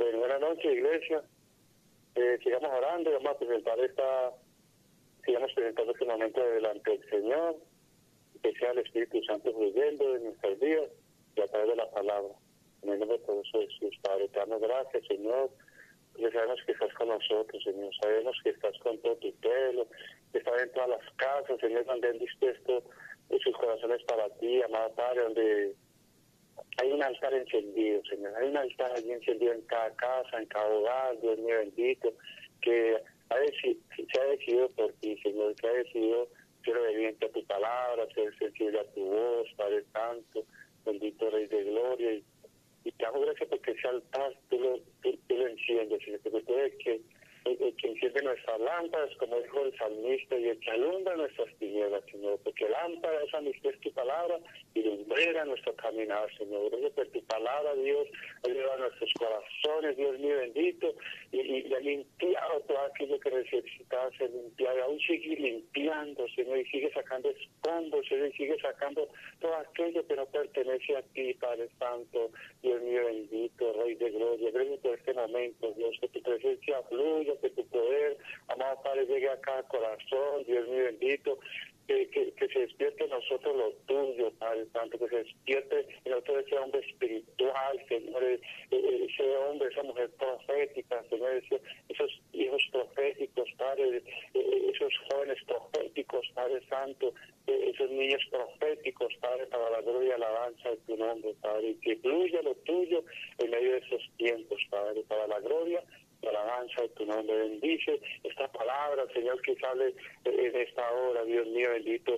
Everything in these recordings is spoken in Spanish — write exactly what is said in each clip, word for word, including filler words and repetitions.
Bueno, buenas noches, iglesia. Eh, sigamos orando y vamos a presentar esta, sigamos presentando este momento delante del Señor, que sea el Espíritu Santo fluyendo en nuestras vidas y a través de la palabra. En el nombre de todos Jesús, Padre, te damos gracias, Señor, porque sabemos que estás con nosotros, Señor. Sabemos que estás con todo tu pueblo, que estás en todas las casas, Señor, donde han dispuesto sus corazones para ti, amado Padre, donde hay un altar encendido, Señor. Hay un altar allí encendido en cada casa, en cada hogar, Dios mío bendito, que ha deci- se ha decidido por ti, Señor, que ha decidido ser obediente a tu palabra, ser sensible a tu voz, Padre Santo, bendito Rey de Gloria. Y, y te hago gracias porque ese altar tú lo, tú, tú lo enciendes, Señor, porque tú eres que, el, el que enciende nuestras lámparas, como dijo el salmista, y el que alumbra nuestras tinieblas, Señor, porque lámpara esa es tu palabra y lumbrera nuestro caminar, Señor. Gracias por tu palabra, Dios, ha llevado a nuestros corazones, Dios mío bendito, y, y, y ha limpiado todo aquello que necesitaba ser limpiado, y aún sigue limpiando, Señor, y sigue sacando escombros, Señor, y sigue sacando todo aquello que no pertenece a ti, Padre Santo, Dios mío bendito, Rey de Gloria. Gracias por este momento, Dios, que tu presencia fluya, que tu poder, amado Padre, llegue a cada corazón, Dios mío bendito, que, que, que se despierte en nosotros lo tuyo, Padre Santo, que se despierte en nosotros ese hombre espiritual, Señor, ese hombre, esa mujer profética, Señor, ese, esos hijos proféticos, Padre, esos jóvenes proféticos, Padre Santo, esos niños proféticos, Padre, para la gloria y alabanza de tu nombre, Padre, y que fluya lo tuyo en medio de esos tiempos, Padre, para la gloria y alabanza de tu nombre. Bendice esta palabra, Señor, que sale en esta hora, Dios mío bendito,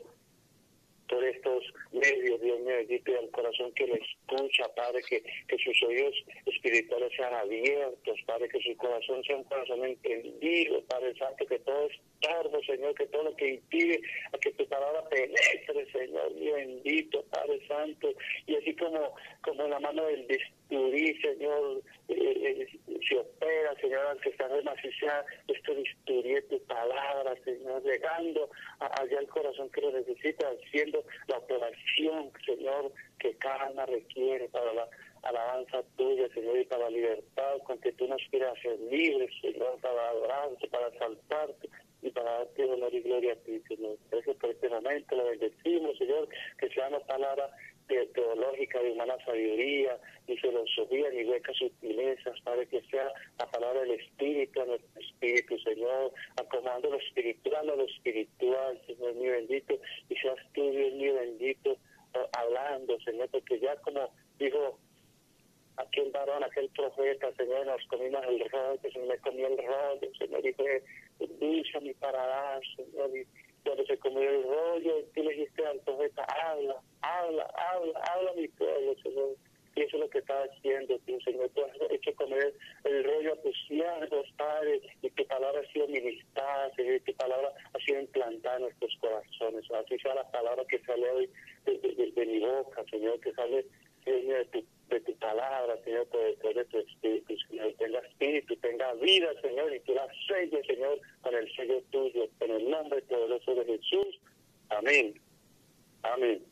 por estos medios, Dios mío bendito, y al corazón que lo escucha, Padre, que, que sus oídos espirituales sean abiertos, Padre, que su corazón sea un corazón entendido, Padre Santo, que todo es torno, Señor, que todo lo que impide a que tu palabra penetre, Señor mío bendito, Padre Santo, y así como, como la mano del bisturí, Señor, eh, eh, se opera, Señor, al que está demasiado este bisturí de tu palabra, Señor, llegando a, allá al corazón que lo necesita, haciendo la operación, Señor, que cada alma requiere para la alabanza tuya, Señor, y para la libertad con que tú nos quieras hacer libres, Señor, para adorarte, para exaltarte y para darte honor y gloria a ti, Señor. Gracias por este momento, lo bendecimos, Señor, que sea una palabra de teológica, de humana sabiduría, ni filosofía, ni huecas sutilezas, Padre, que sea la palabra del Espíritu a nuestro Espíritu, Señor, acomodando lo espiritual a lo espiritual, Señor mío bendito, y seas tú, Dios mío bendito, hablando, Señor, porque ya como dijo aquel varón, aquel profeta, Señor, nos comimos el rollo, Señor, me comió el rollo, Señor, y fue dulce a mi paladar, Señor, y cuando se comió el rollo, tú le dijiste al profeta, habla, habla, habla, habla a mi pueblo, Señor. Y eso es lo que está haciendo tú, Señor. Tú has hecho comer el rollo a tus siervos, Padre, y tu palabra ha sido ministrada, Señor, y tu palabra ha sido implantada en nuestros corazones. Así sea la palabra que sale hoy de, de, de, de mi boca, Señor, que sale, Señor, de tu, de tu palabra, Señor, por detrás de tu espíritu, Señor. Tenga espíritu, tenga vida, Señor, y tú la selles, Señor, con el sello tuyo, en el nombre poderoso de Jesús. Amén. Amén.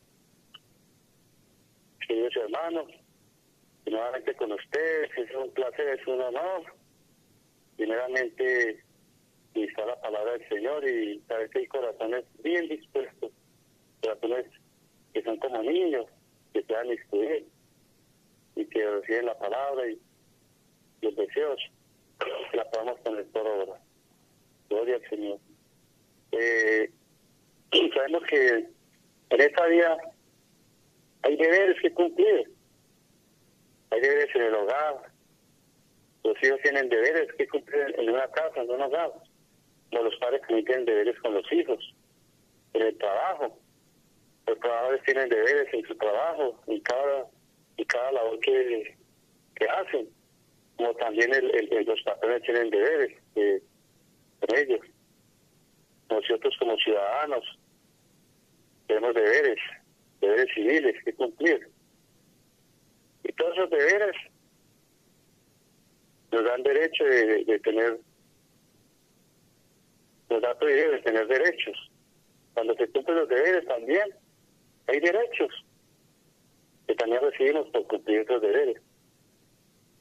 Queridos hermanos, y nuevamente con ustedes, es un placer, es un honor, primeramente, ministrar la palabra del Señor y saber que hay corazones bien dispuestos, corazones que son como niños, que se han instruido y que reciben la palabra y los deseos, que la podamos poner por obra. Gloria al Señor. Eh, sabemos que en esta vida hay deberes que cumplir, hay deberes en el hogar, los hijos tienen deberes que cumplir en una casa, en un hogar, como los padres también tienen deberes con los hijos, en el trabajo, los trabajadores tienen deberes en su trabajo, en cada, en cada labor que, que hacen, como también el, el, el, los patrones tienen deberes eh, con ellos. Nosotros como ciudadanos tenemos deberes, deberes civiles que cumplir. Y todos esos deberes nos dan derecho de, de, de tener, nos da privilegio de tener derechos. Cuando se cumplen los deberes también hay derechos que también recibimos por cumplir esos deberes.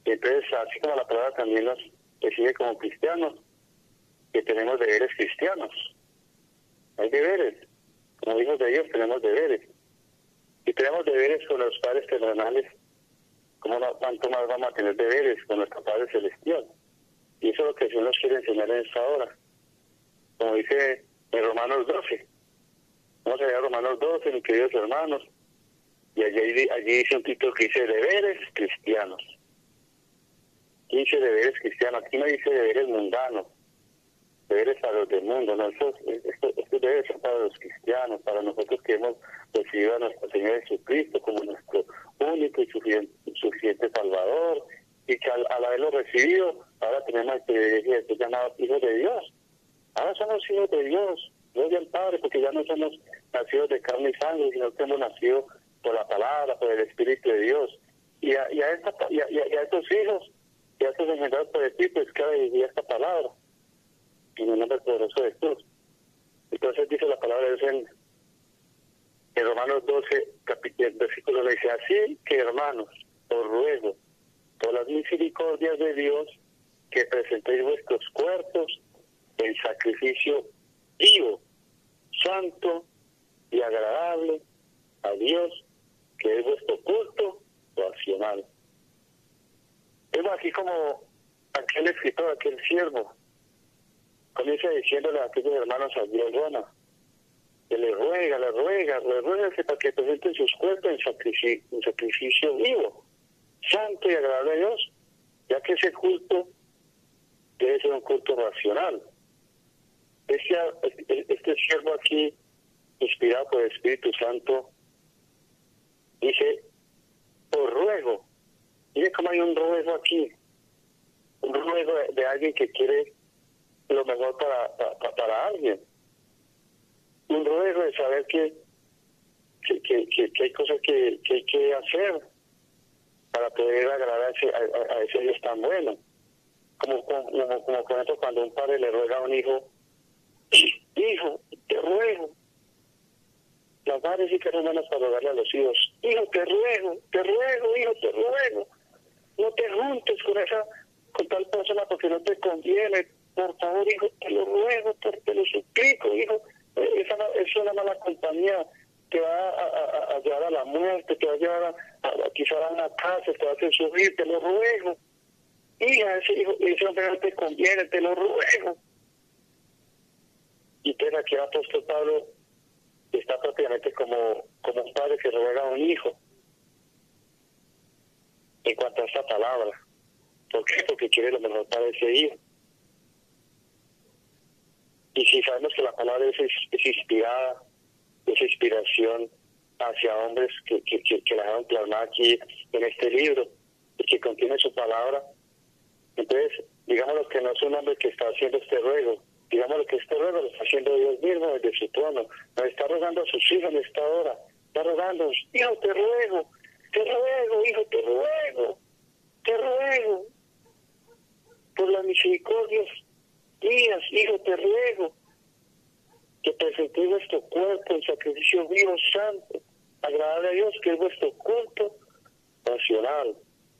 Entonces, así como la palabra también nos define como cristianos, que tenemos deberes cristianos. Hay deberes. Como hijos de Dios tenemos deberes. Y tenemos deberes con los padres terrenales, ¿cómo no, cuánto más vamos a tener deberes con nuestro Padre Celestial? Y eso es lo que el Señor nos quiere enseñar en esta hora. Como dice en Romanos doce. Vamos a leer Romanos doce, mis queridos hermanos. Y allí, allí dice un título que dice deberes cristianos. Aquí dice deberes cristianos. Aquí no dice deberes mundanos. Deberes para los del mundo. No, estos, estos, estos deberes son para los cristianos, para nosotros que hemos recibido a nuestro Señor Jesucristo como nuestro único y suficiente, suficiente Salvador. Y que al, al haberlo recibido, ahora tenemos el privilegio de ser llamados hijos de Dios. Ahora somos hijos de Dios, gloria al Padre, porque ya no somos nacidos de carne y sangre, sino que hemos nacido por la palabra, por el Espíritu de Dios. Y a, y a, esta, y a, y a estos hijos, y a estos engendrados por el Espíritu, es que ha dirigido esta palabra, en el nombre poderoso de Jesús. Entonces dice la palabra de Dios en, en Romanos doce, capítulo, versículo le dice, así que hermanos, os ruego, por las misericordias de Dios, que presentéis vuestros cuerpos en sacrificio vivo, santo y agradable a Dios, que es vuestro culto racional. Vemos aquí como aquel escritor, aquel siervo, comienza diciéndole a aquellos hermanos a Dios, bueno, que le ruega, le ruega, le ruega que para que presenten sus cuerpos en sacrificio, en sacrificio vivo, santo y agradable a Dios, ya que ese culto debe ser un culto racional. Este, este siervo aquí, inspirado por el Espíritu Santo, dice, os ruego. Mire cómo hay un ruego aquí, un ruego de, de alguien que quiere lo mejor para, para, para alguien. Un ruego de saber que, que, que, que, que hay cosas que, que hay que hacer para poder agradar a ese, a, a ese Dios tan bueno. Como, como, como, como por ejemplo cuando un padre le ruega a un hijo, hijo, te ruego. Las madres sí que son buenas para rogarle a los hijos, hijo, te ruego, te ruego, hijo, te ruego. No te juntes con esa, con tal persona porque no te conviene. Por favor, hijo, te lo ruego, te, te lo suplico, hijo. Esa no, es una mala compañía. Te va a, a, a llevar a la muerte, te va a llevar a, a, a quizá a una casa, te va a hacer sufrir, te lo ruego. Hija, ese hijo, ese hombre no te conviene, te lo ruego. Y entonces aquí el apóstol Pablo está prácticamente como, como un padre que ruega a un hijo en cuanto a esta palabra. ¿Por qué? Porque quiere lo mejor para ese hijo. Y si sabemos que la palabra es, es inspirada, es inspiración hacia hombres que, que, que, que la dejaron plasmada aquí en este libro y que contiene su palabra, entonces digamos que no es un hombre que está haciendo este ruego, digamos que este ruego lo está haciendo Dios mismo desde su trono, nos está rogando a sus hijos en esta hora, está rogando, hijo te ruego, te ruego, hijo te ruego, te ruego, por las misericordias mías, hijo te ruego, que presentéis vuestro cuerpo en sacrificio vivo, santo, agradable a Dios, que es vuestro culto racional.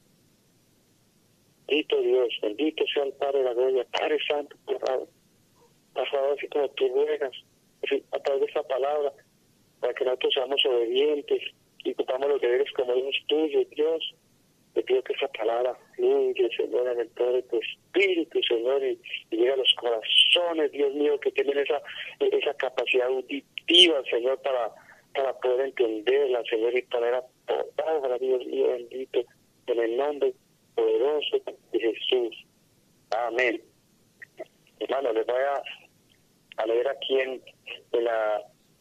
Bendito Dios, bendito sea el Padre de la gloria, Padre Santo, por favor, por favor, así como tú ruegas, a través de esta palabra, para que nosotros seamos obedientes y cumplamos los deberes como hijos tuyos, Dios. Te pido que esa palabra fluya, Señor, en el poder de tu Espíritu, Señor, y, y llegue a los corazones, Dios mío, que tienen esa esa capacidad auditiva, Señor, para, para poder entenderla, Señor, y poner a por obra, Dios mío, bendito, en el nombre poderoso de Jesús. Amén. Hermano, les voy a, a leer aquí en, en la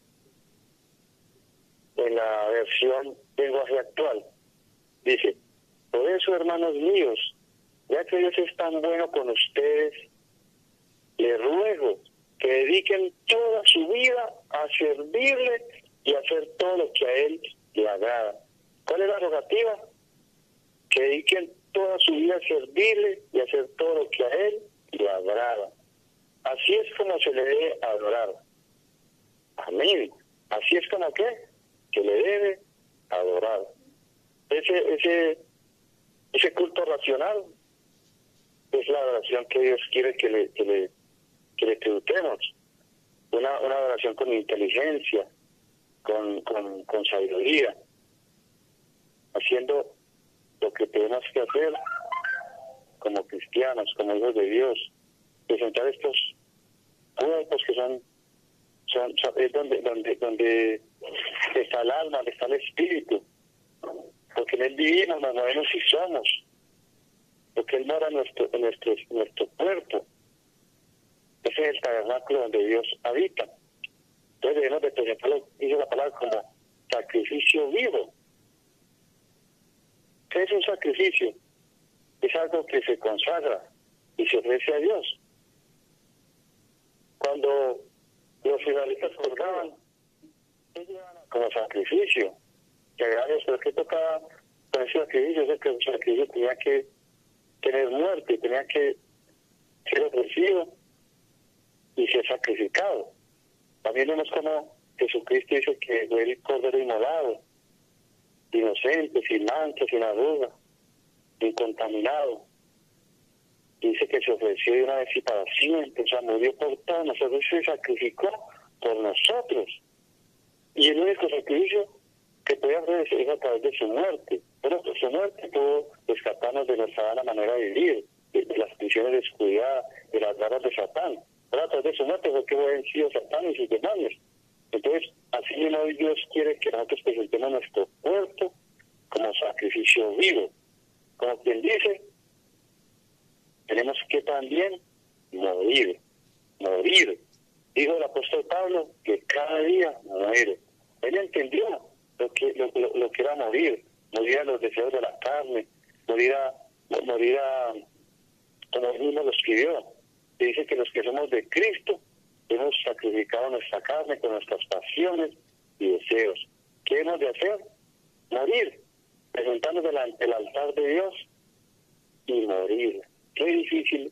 en la versión lenguaje actual. Dice, por eso, hermanos míos, ya que Dios es tan bueno con ustedes, les ruego que dediquen toda su vida a servirle y a hacer todo lo que a Él le agrada. ¿Cuál es la rogativa? Que dediquen toda su vida a servirle y a hacer todo lo que a Él le agrada. Así es como se le debe adorar. Amén. Así es como que se le debe adorar. Ese, ese, ese culto culto racional es la adoración que Dios quiere que le, que le, que le tributemos. Una, una adoración con inteligencia, con, con, con sabiduría, haciendo lo que tenemos que hacer como cristianos, como hijos de Dios, presentar estos cuerpos que son, son, son es donde, donde, donde está el alma, donde está el espíritu, porque en el divino nos movemos y somos, porque Él mora en nuestro, en nuestro, en nuestro cuerpo. Ese es el tabernáculo donde Dios habita. Entonces debemos de presentarlo, dice la palabra, como sacrificio vivo. ¿Qué es un sacrificio? Es algo que se consagra y se ofrece a Dios. Cuando los israelitas colgaban, como sacrificio, que agrarios, pero que tocaba con ese sacrificio, es que el sacrificio tenía que tener muerte, tenía que ser ofrecido y ser sacrificado. También vemos como Jesucristo dice que fue el cordero inmolado, inocente, sin mancha, sin arruga, incontaminado. Dice que se ofreció de una vez y para siempre, o sea, murió por todos nosotros, se sacrificó por nosotros. Y el único sacrificio que podía hacer es a través de su muerte. Pero por su muerte pudo escaparnos de nuestra vana manera de vivir, de, de las prisiones descuidadas, de las garras de Satán. Pero a través de su muerte fue que fue vencido Satán y sus demonios. Entonces, así mismo Dios quiere que nosotros presentemos nuestro cuerpo como sacrificio vivo. Como quien dice, tenemos que también morir, morir. Dijo el apóstol Pablo que cada día muere. Él entendió lo que, lo, lo, lo que era morir, morir a los deseos de la carne, morir a, morir a como él mismo lo escribió. Y dice que los que somos de Cristo hemos sacrificado nuestra carne con nuestras pasiones y deseos. ¿Qué hemos de hacer? Morir, presentarnos delante del altar de Dios y morir. Qué difícil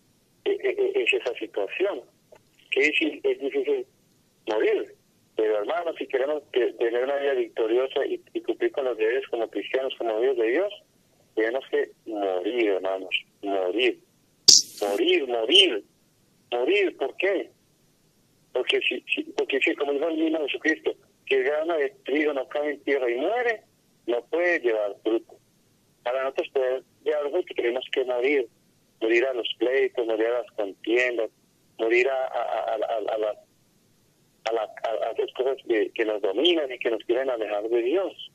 es esa situación, qué difícil, es difícil morir. Pero hermanos, si queremos tener una vida victoriosa y, y cumplir con los deberes como cristianos, como hijos de Dios, tenemos que morir, hermanos, morir, morir, morir, morir. ¿Por qué? Porque si, si, porque si como dijo el mismo Jesucristo, que el grano de trigo no cae en tierra y muere, no puede llevar fruto. Para nosotros poder llevar fruto tenemos que morir, morir a los pleitos, morir a las contiendas, morir a, a, a, a, a, la, a, la, a, a esas cosas que, que nos dominan y que nos quieren alejar de Dios.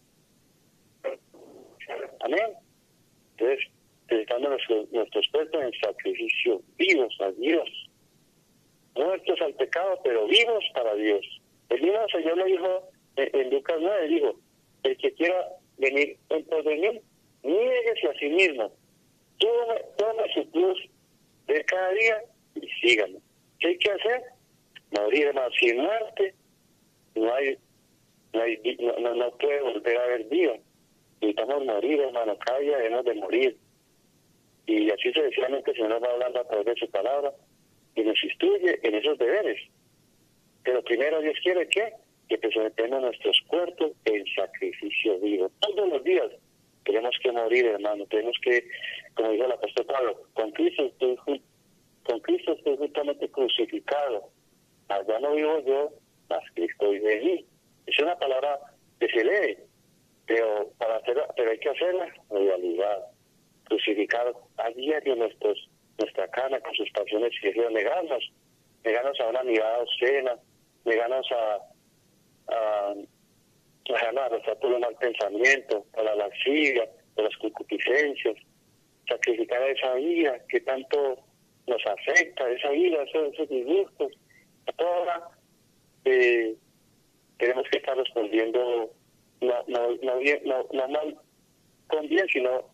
Amén. Entonces, presentando nuestros, nuestros cuerpos en sacrificio vivos a Dios, muertos al pecado, pero vivos para Dios. El mismo Señor lo dijo en, en Lucas nueve, dijo, el que quiera venir en pos de mí, niéguese a sí mismo, tome, tome su cruz de cada día y síganme. ¿Qué hay que hacer? Morir, hermano. Sin muerte no hay, no, hay, no, no, no puede volver a haber vida. Necesitamos morir, hermano. Cada día debemos de morir. Y así sucesivamente el Señor nos va hablando a través de su palabra y nos instruye en esos deberes. Pero primero Dios quiere que, que presentemos nuestros cuerpos en sacrificio vivo. Todos los días tenemos que morir, hermano. Tenemos que, como dijo el apóstol Pablo, con Cristo estoy, con Cristo estoy justamente crucificado. Allá no vivo yo, mas Cristo vive en mí. Es una palabra que se lee, pero para hacerla, pero hay que hacerla en realidad. Crucificar a diario nuestros, nuestra carne con sus pasiones y deseos, negarnos, negarnos a una mirada obscena, negarnos a, a, a arrastrar por un mal pensamiento, por la lascivia, por las concupiscencias, sacrificar a esa vida que tanto nos afecta, esa vida, esos, esos disgustos. Ahora eh, tenemos que estar respondiendo no, no, no, bien, no, no mal con bien, sino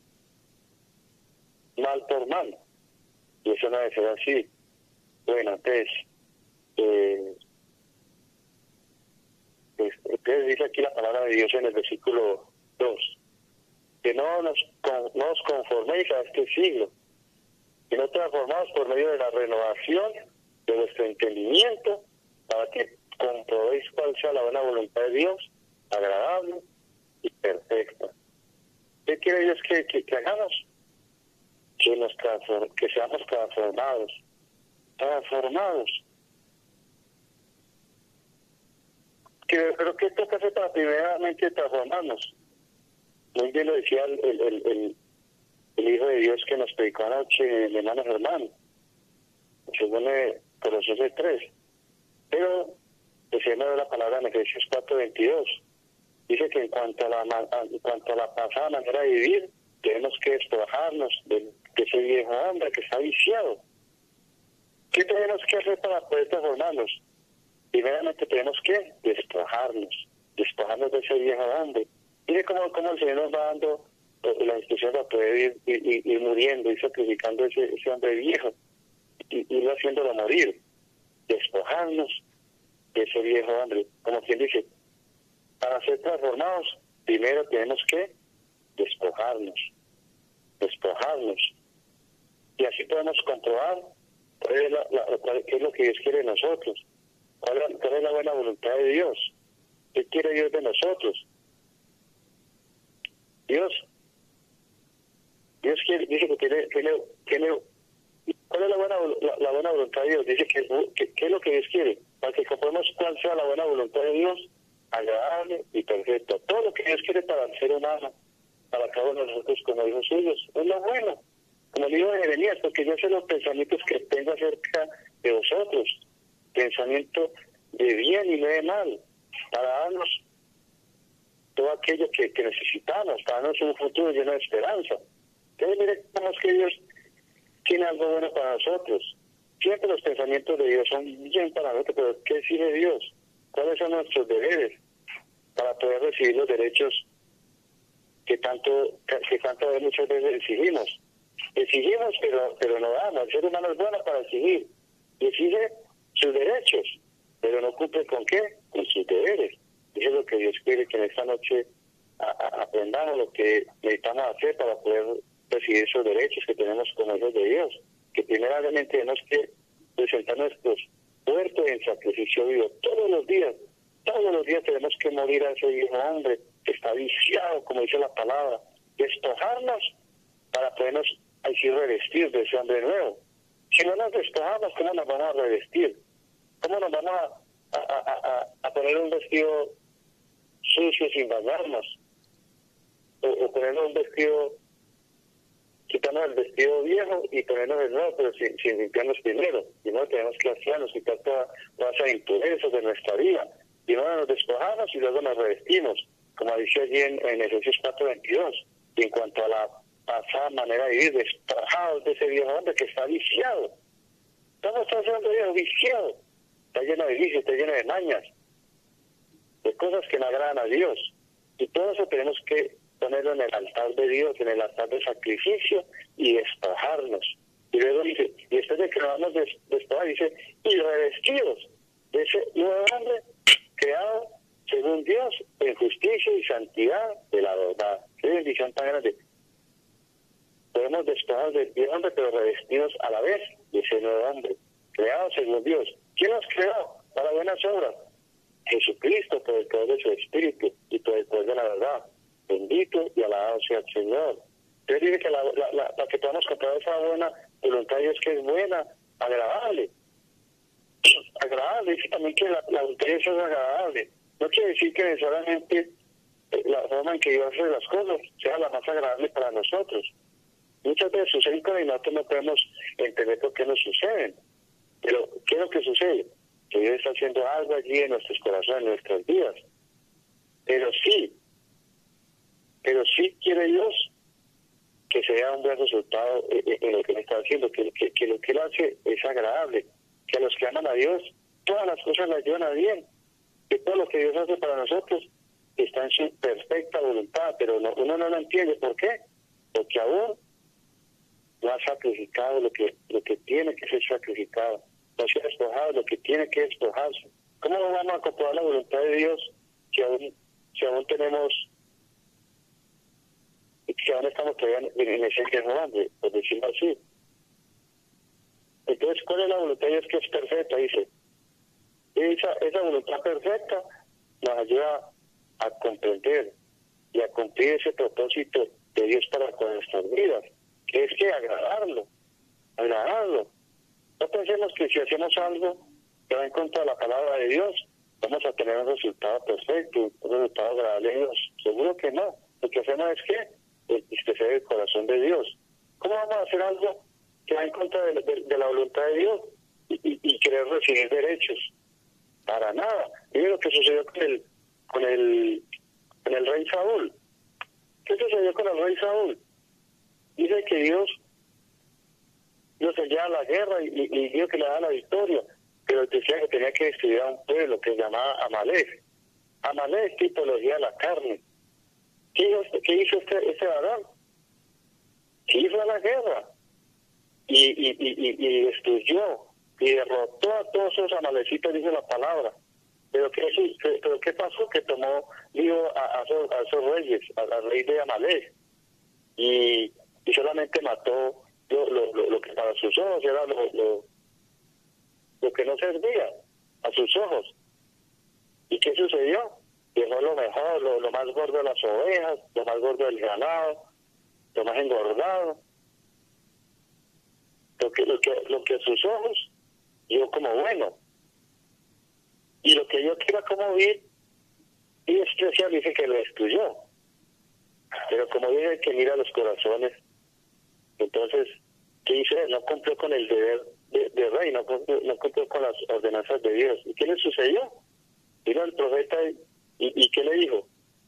mal por mal. Y eso no debe ser así. Bueno, entonces, eh, entonces dice aquí la palabra de Dios en el versículo dos, que no nos, no os conforméis a este siglo, sino transformaos por medio de la renovación de vuestro entendimiento, para que comprobéis cuál sea la buena voluntad de Dios, agradable y perfecta. ¿Qué quiere Dios que, que, que hagamos? que, nos transform, que seamos transformados, transformados. Que, pero ¿qué toca hacer para primeramente transformarnos? Muy bien lo decía el, el, el, el, el Hijo de Dios que nos predicó anoche, el hermano Germán, según Colosenses tres. Pero, diciendo la palabra en Efesios cuatro veintidós, dice que en cuanto a la, en cuanto a la pasada manera de vivir, tenemos que despojarnos de, de ese viejo hombre que está viciado. ¿Qué tenemos que hacer para poder transformarnos? Primeramente tenemos que despojarnos, despojarnos de ese viejo hombre. Mire cómo, cómo el Señor nos va dando la instrucción para poder ir, ir, ir muriendo y sacrificando ese, ese hombre viejo, y ir haciéndolo morir, despojarnos de ese viejo hombre. Como quien dice, para ser transformados, primero tenemos que despojarnos, despojarnos. Y así podemos comprobar cuál es, la, la, cuál, qué es lo que Dios quiere de nosotros, cuál es, cuál es la buena voluntad de Dios, qué quiere Dios de nosotros. Dios, Dios quiere, dice que tiene, tiene, tiene, ¿cuál es la buena, la, la buena voluntad de Dios? Dice que, que, que es lo que Dios quiere, para que comprobemos cuál sea la buena voluntad de Dios, agradable y perfecta. Todo lo que Dios quiere para el ser humano, para cada uno de nosotros como hijos suyos, es lo bueno. Como el libro de Jeremías, porque yo sé los pensamientos que tengo acerca de vosotros, pensamiento de bien y no de mal, para darnos todo aquello que, que necesitamos, para darnos un futuro lleno de esperanza. Entonces, mire cómo es que Dios tiene algo bueno para nosotros. Siempre los pensamientos de Dios son bien para nosotros, pero ¿qué exige Dios? ¿Cuáles son nuestros deberes para poder recibir los derechos que tanto que tanto muchas veces exigimos? Exigimos, pero pero no damos. El ser humano es bueno para exigir. Y exige sus derechos, pero no cumple ¿con qué? Con sus deberes. Eso es lo que Dios quiere que en esta noche a, a, aprendamos lo que necesitamos hacer para poder recibir esos derechos que tenemos como hijos de Dios. Que primeramente tenemos que presentar nuestros cuerpos en sacrificio vivo todos los días. Todos los días tenemos que morir a ese viejo hombre que está viciado, como dice la palabra, despojarnos para podernos así revestir de ese hombre nuevo. Si no nos despojamos, ¿cómo nos vamos a revestir? ¿Cómo nos vamos a, a, a, a, a poner un vestido sucio sin bañarnos? O, o ponernos un vestido, quitarnos el vestido viejo y ponernos el nuevo, pero sin, sin limpiarnos primero. Y no tenemos que hacernos, quitar toda, todas esas impurezas de nuestra vida. Y no nos despojamos y luego nos revestimos, como dice allí en, en Efesios cuatro veintidós. Y en cuanto a la pasada manera de vivir, despojados de ese viejo hombre que está viciado. ¿Cómo está ese hombre viejo? Viciado. Está lleno de vicios, está lleno de mañas, de cosas que no agradan a Dios. Y todo eso tenemos que ponerlo en el altar de Dios, en el altar de sacrificio y despojarnos. Y luego dice, y después de que nos vamos a despojar, dice, y revestidos de ese nuevo hombre creado según Dios en justicia y santidad de la verdad. Qué bendición tan grande. Podemos despojarnos del viejo hombre, pero revestidos a la vez de ese nuevo hombre, creado según Dios. ¿Quién nos creó para buenas obras? Jesucristo, por el poder de su Espíritu y por el poder de la verdad. Bendito y alabado sea el Señor. Entonces dice que la, la, la, la que podamos comprar esa buena voluntad de Dios, que es buena, agradable. Agradable, dice también que la, la voluntad de Dios es agradable. No quiere decir que necesariamente la forma en que Dios hace las cosas sea la más agradable para nosotros. Muchas veces suceden cosas y nosotros no podemos entender por qué nos suceden. Pero, ¿qué es lo que sucede? Que Dios está haciendo algo allí en nuestros corazones, en nuestras vidas. Pero sí, pero sí quiere Dios que se vea un buen resultado en lo que Él está haciendo, que, que, que lo que Él hace es agradable, que a los que aman a Dios, todas las cosas las llevan a bien, que todo lo que Dios hace para nosotros está en su perfecta voluntad, pero no, uno no lo entiende. ¿Por qué? Porque aún no ha sacrificado lo que, lo que tiene que ser sacrificado, no se ha despojado lo que tiene que despojarse. ¿Cómo vamos a comprobar la voluntad de Dios si aún, si aún tenemos, si aún estamos todavía en, en ese viejo hombre, por decirlo así? Entonces, ¿cuál es la voluntad de Dios que es perfecta? Dice, esa, esa voluntad perfecta nos ayuda a comprender y a cumplir ese propósito de Dios para con nuestras vidas, que es que agradarlo, agradarlo. No pensemos que si hacemos algo que va en contra de la palabra de Dios, vamos a tener un resultado perfecto, un resultado agradable a Dios. Seguro que no. Lo que hacemos es que entristecer el corazón de Dios. ¿Cómo vamos a hacer algo que va en contra de, de, de la voluntad de Dios y, y, y querer recibir derechos? Para nada. Mire lo que sucedió con el, con el, con el rey Saúl. ¿Qué sucedió con el rey Saúl? Dice que Dios Dios enviaba la guerra y, y, y Dios que le daba la victoria, pero decía que tenía que destruir a un pueblo que se llamaba Amalek. Amalek es tipología de la carne. ¿Qué hizo este, qué hizo este, este varón? Sí, fue a la guerra y, y, y, y destruyó y derrotó a todos esos amalecitos, dice la palabra. Pero ¿qué, pero ¿qué pasó? Que tomó lío a, a, esos, a esos reyes, al rey de Amalek, y, y solamente mató lo, lo, lo, lo que para sus ojos era lo, lo, lo que no servía a sus ojos. ¿Y qué sucedió? Dejó lo mejor, lo, lo más gordo de las ovejas, lo más gordo del ganado, lo más engordado, lo que, lo que, lo que a sus ojos vio como bueno. Y lo que yo quiera como vi y especial dice que lo destruyó. Pero como dice que mira los corazones, entonces, ¿qué dice? No cumplió con el deber de, de rey, no cumplió, no cumplió con las ordenanzas de Dios. ¿Y qué le sucedió? Vino el profeta y, y, y ¿qué le dijo?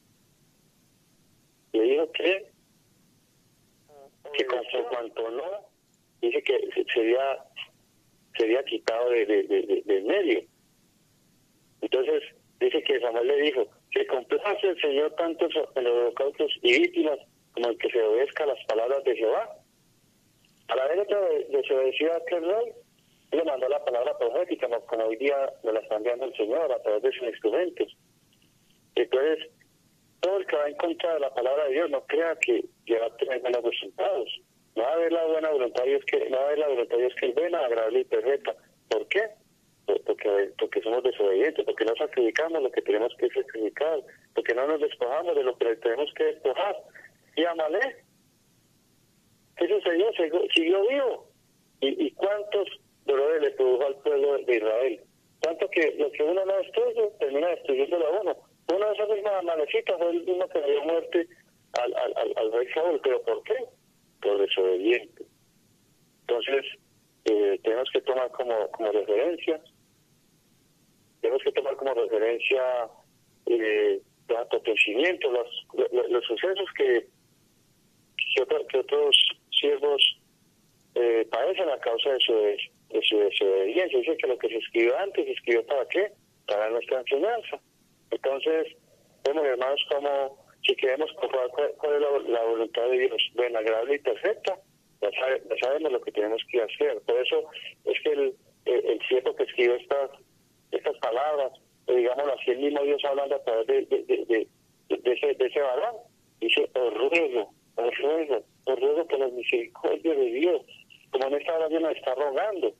Le dijo que, que por cuanto no, dice que sería, sería quitado de, de, de, de, de medio. Entonces, dice que Samuel le dijo, que complace el Señor tanto en los holocaustos y víctimas como el que se obedezca a las palabras de Jehová. A la vez de desobedecer a aquel rey, le mandó la palabra profética, ¿no? Como hoy día me la está enviando el Señor a través de sus instrumentos. Entonces, todo el que va en contra de la palabra de Dios no crea que, que va a tener buenos resultados. No va a haber la buena voluntad de Dios que, no va a haber la voluntad de Dios que es buena, agradable y perfecta. ¿Por qué? Porque, porque somos desobedientes, porque no sacrificamos lo que tenemos que sacrificar, porque no nos despojamos de lo que tenemos que despojar. Y Amalek, ¿qué sucedió? Siguió, siguió vivo. ¿Y, y cuántos dolores le produjo al pueblo de Israel? Tanto que lo que uno no destruye, termina destruyéndolo a uno. Uno de esos mismos amalecitos fue el mismo que le dio muerte al, al, al, al rey Saúl. ¿Pero por qué? Por desobediente. Entonces, eh, tenemos que tomar como, como referencia, tenemos que tomar como referencia eh, los acontecimientos, los, los, los sucesos que, que, otro, que otros siervos eh, padecen a causa de su, de su desobediencia. Dice que lo que se escribió antes, se escribió ¿para qué? Para nuestra enseñanza. Entonces, vemos, hermanos, como si queremos comprobar cuál, cuál es la, la voluntad de Dios, buena, agradable y perfecta, ya, sabe, ya sabemos lo que tenemos que hacer. Por eso es que el, el, el siervo que escribió estas, estas palabras, o digámoslo así, el mismo Dios hablando a través de, de, de, de, de, de ese, de ese varón, dice, os ruego, os ruego, os ruego por la misericordia de Dios, como en esta hora Dios nos está rogando,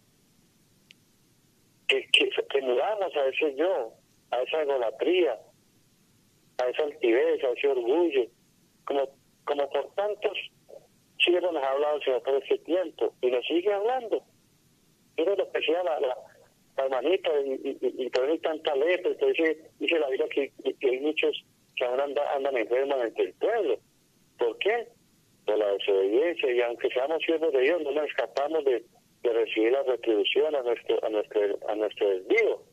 que, que, que mudamos a ese yo, a esa idolatría, a esa altivez, a ese orgullo, como, como por tantos siervos nos ha hablado el Señor por ese tiempo, y nos sigue hablando. Mira lo que decía la, la, la hermanita, y, y, y por eso hay tanta letra, entonces dice la Biblia que, que hay muchos que aún andan, andan enfermos entre el pueblo. ¿Por qué? Por la desobediencia, y aunque seamos siervos de Dios, no nos escapamos de, de recibir la retribución a nuestro, a nuestro, a nuestro desvío.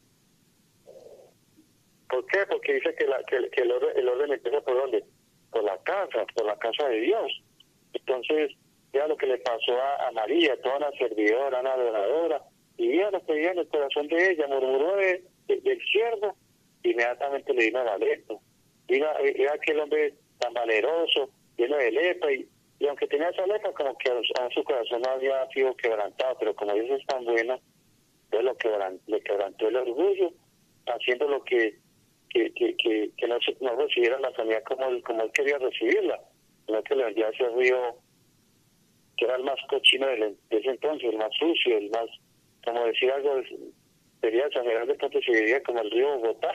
¿Por qué? Porque dice que, la, que, que el, orden, el orden empieza por dónde? Por la casa, por la casa de Dios. Entonces, ya lo que le pasó a, a María, toda una servidora, una adoradora, y ya lo que veía en el corazón de ella, murmuró de, de, del siervo, inmediatamente le vino la lepra. Vino, era aquel hombre tan valeroso, lleno de lepra, y, y aunque tenía esa lepra, como que a, a su corazón no había sido quebrantado, pero como Dios es tan bueno, entonces lo quebrantó, le quebrantó el orgullo, haciendo lo que que que que, que no, no recibiera la sanidad como él, como él quería recibirla, sino que le envió a ese río que era el más cochino de, de ese entonces, el más sucio, el más, como decir algo, sería exagerar, de pronto se diría como el río Bogotá,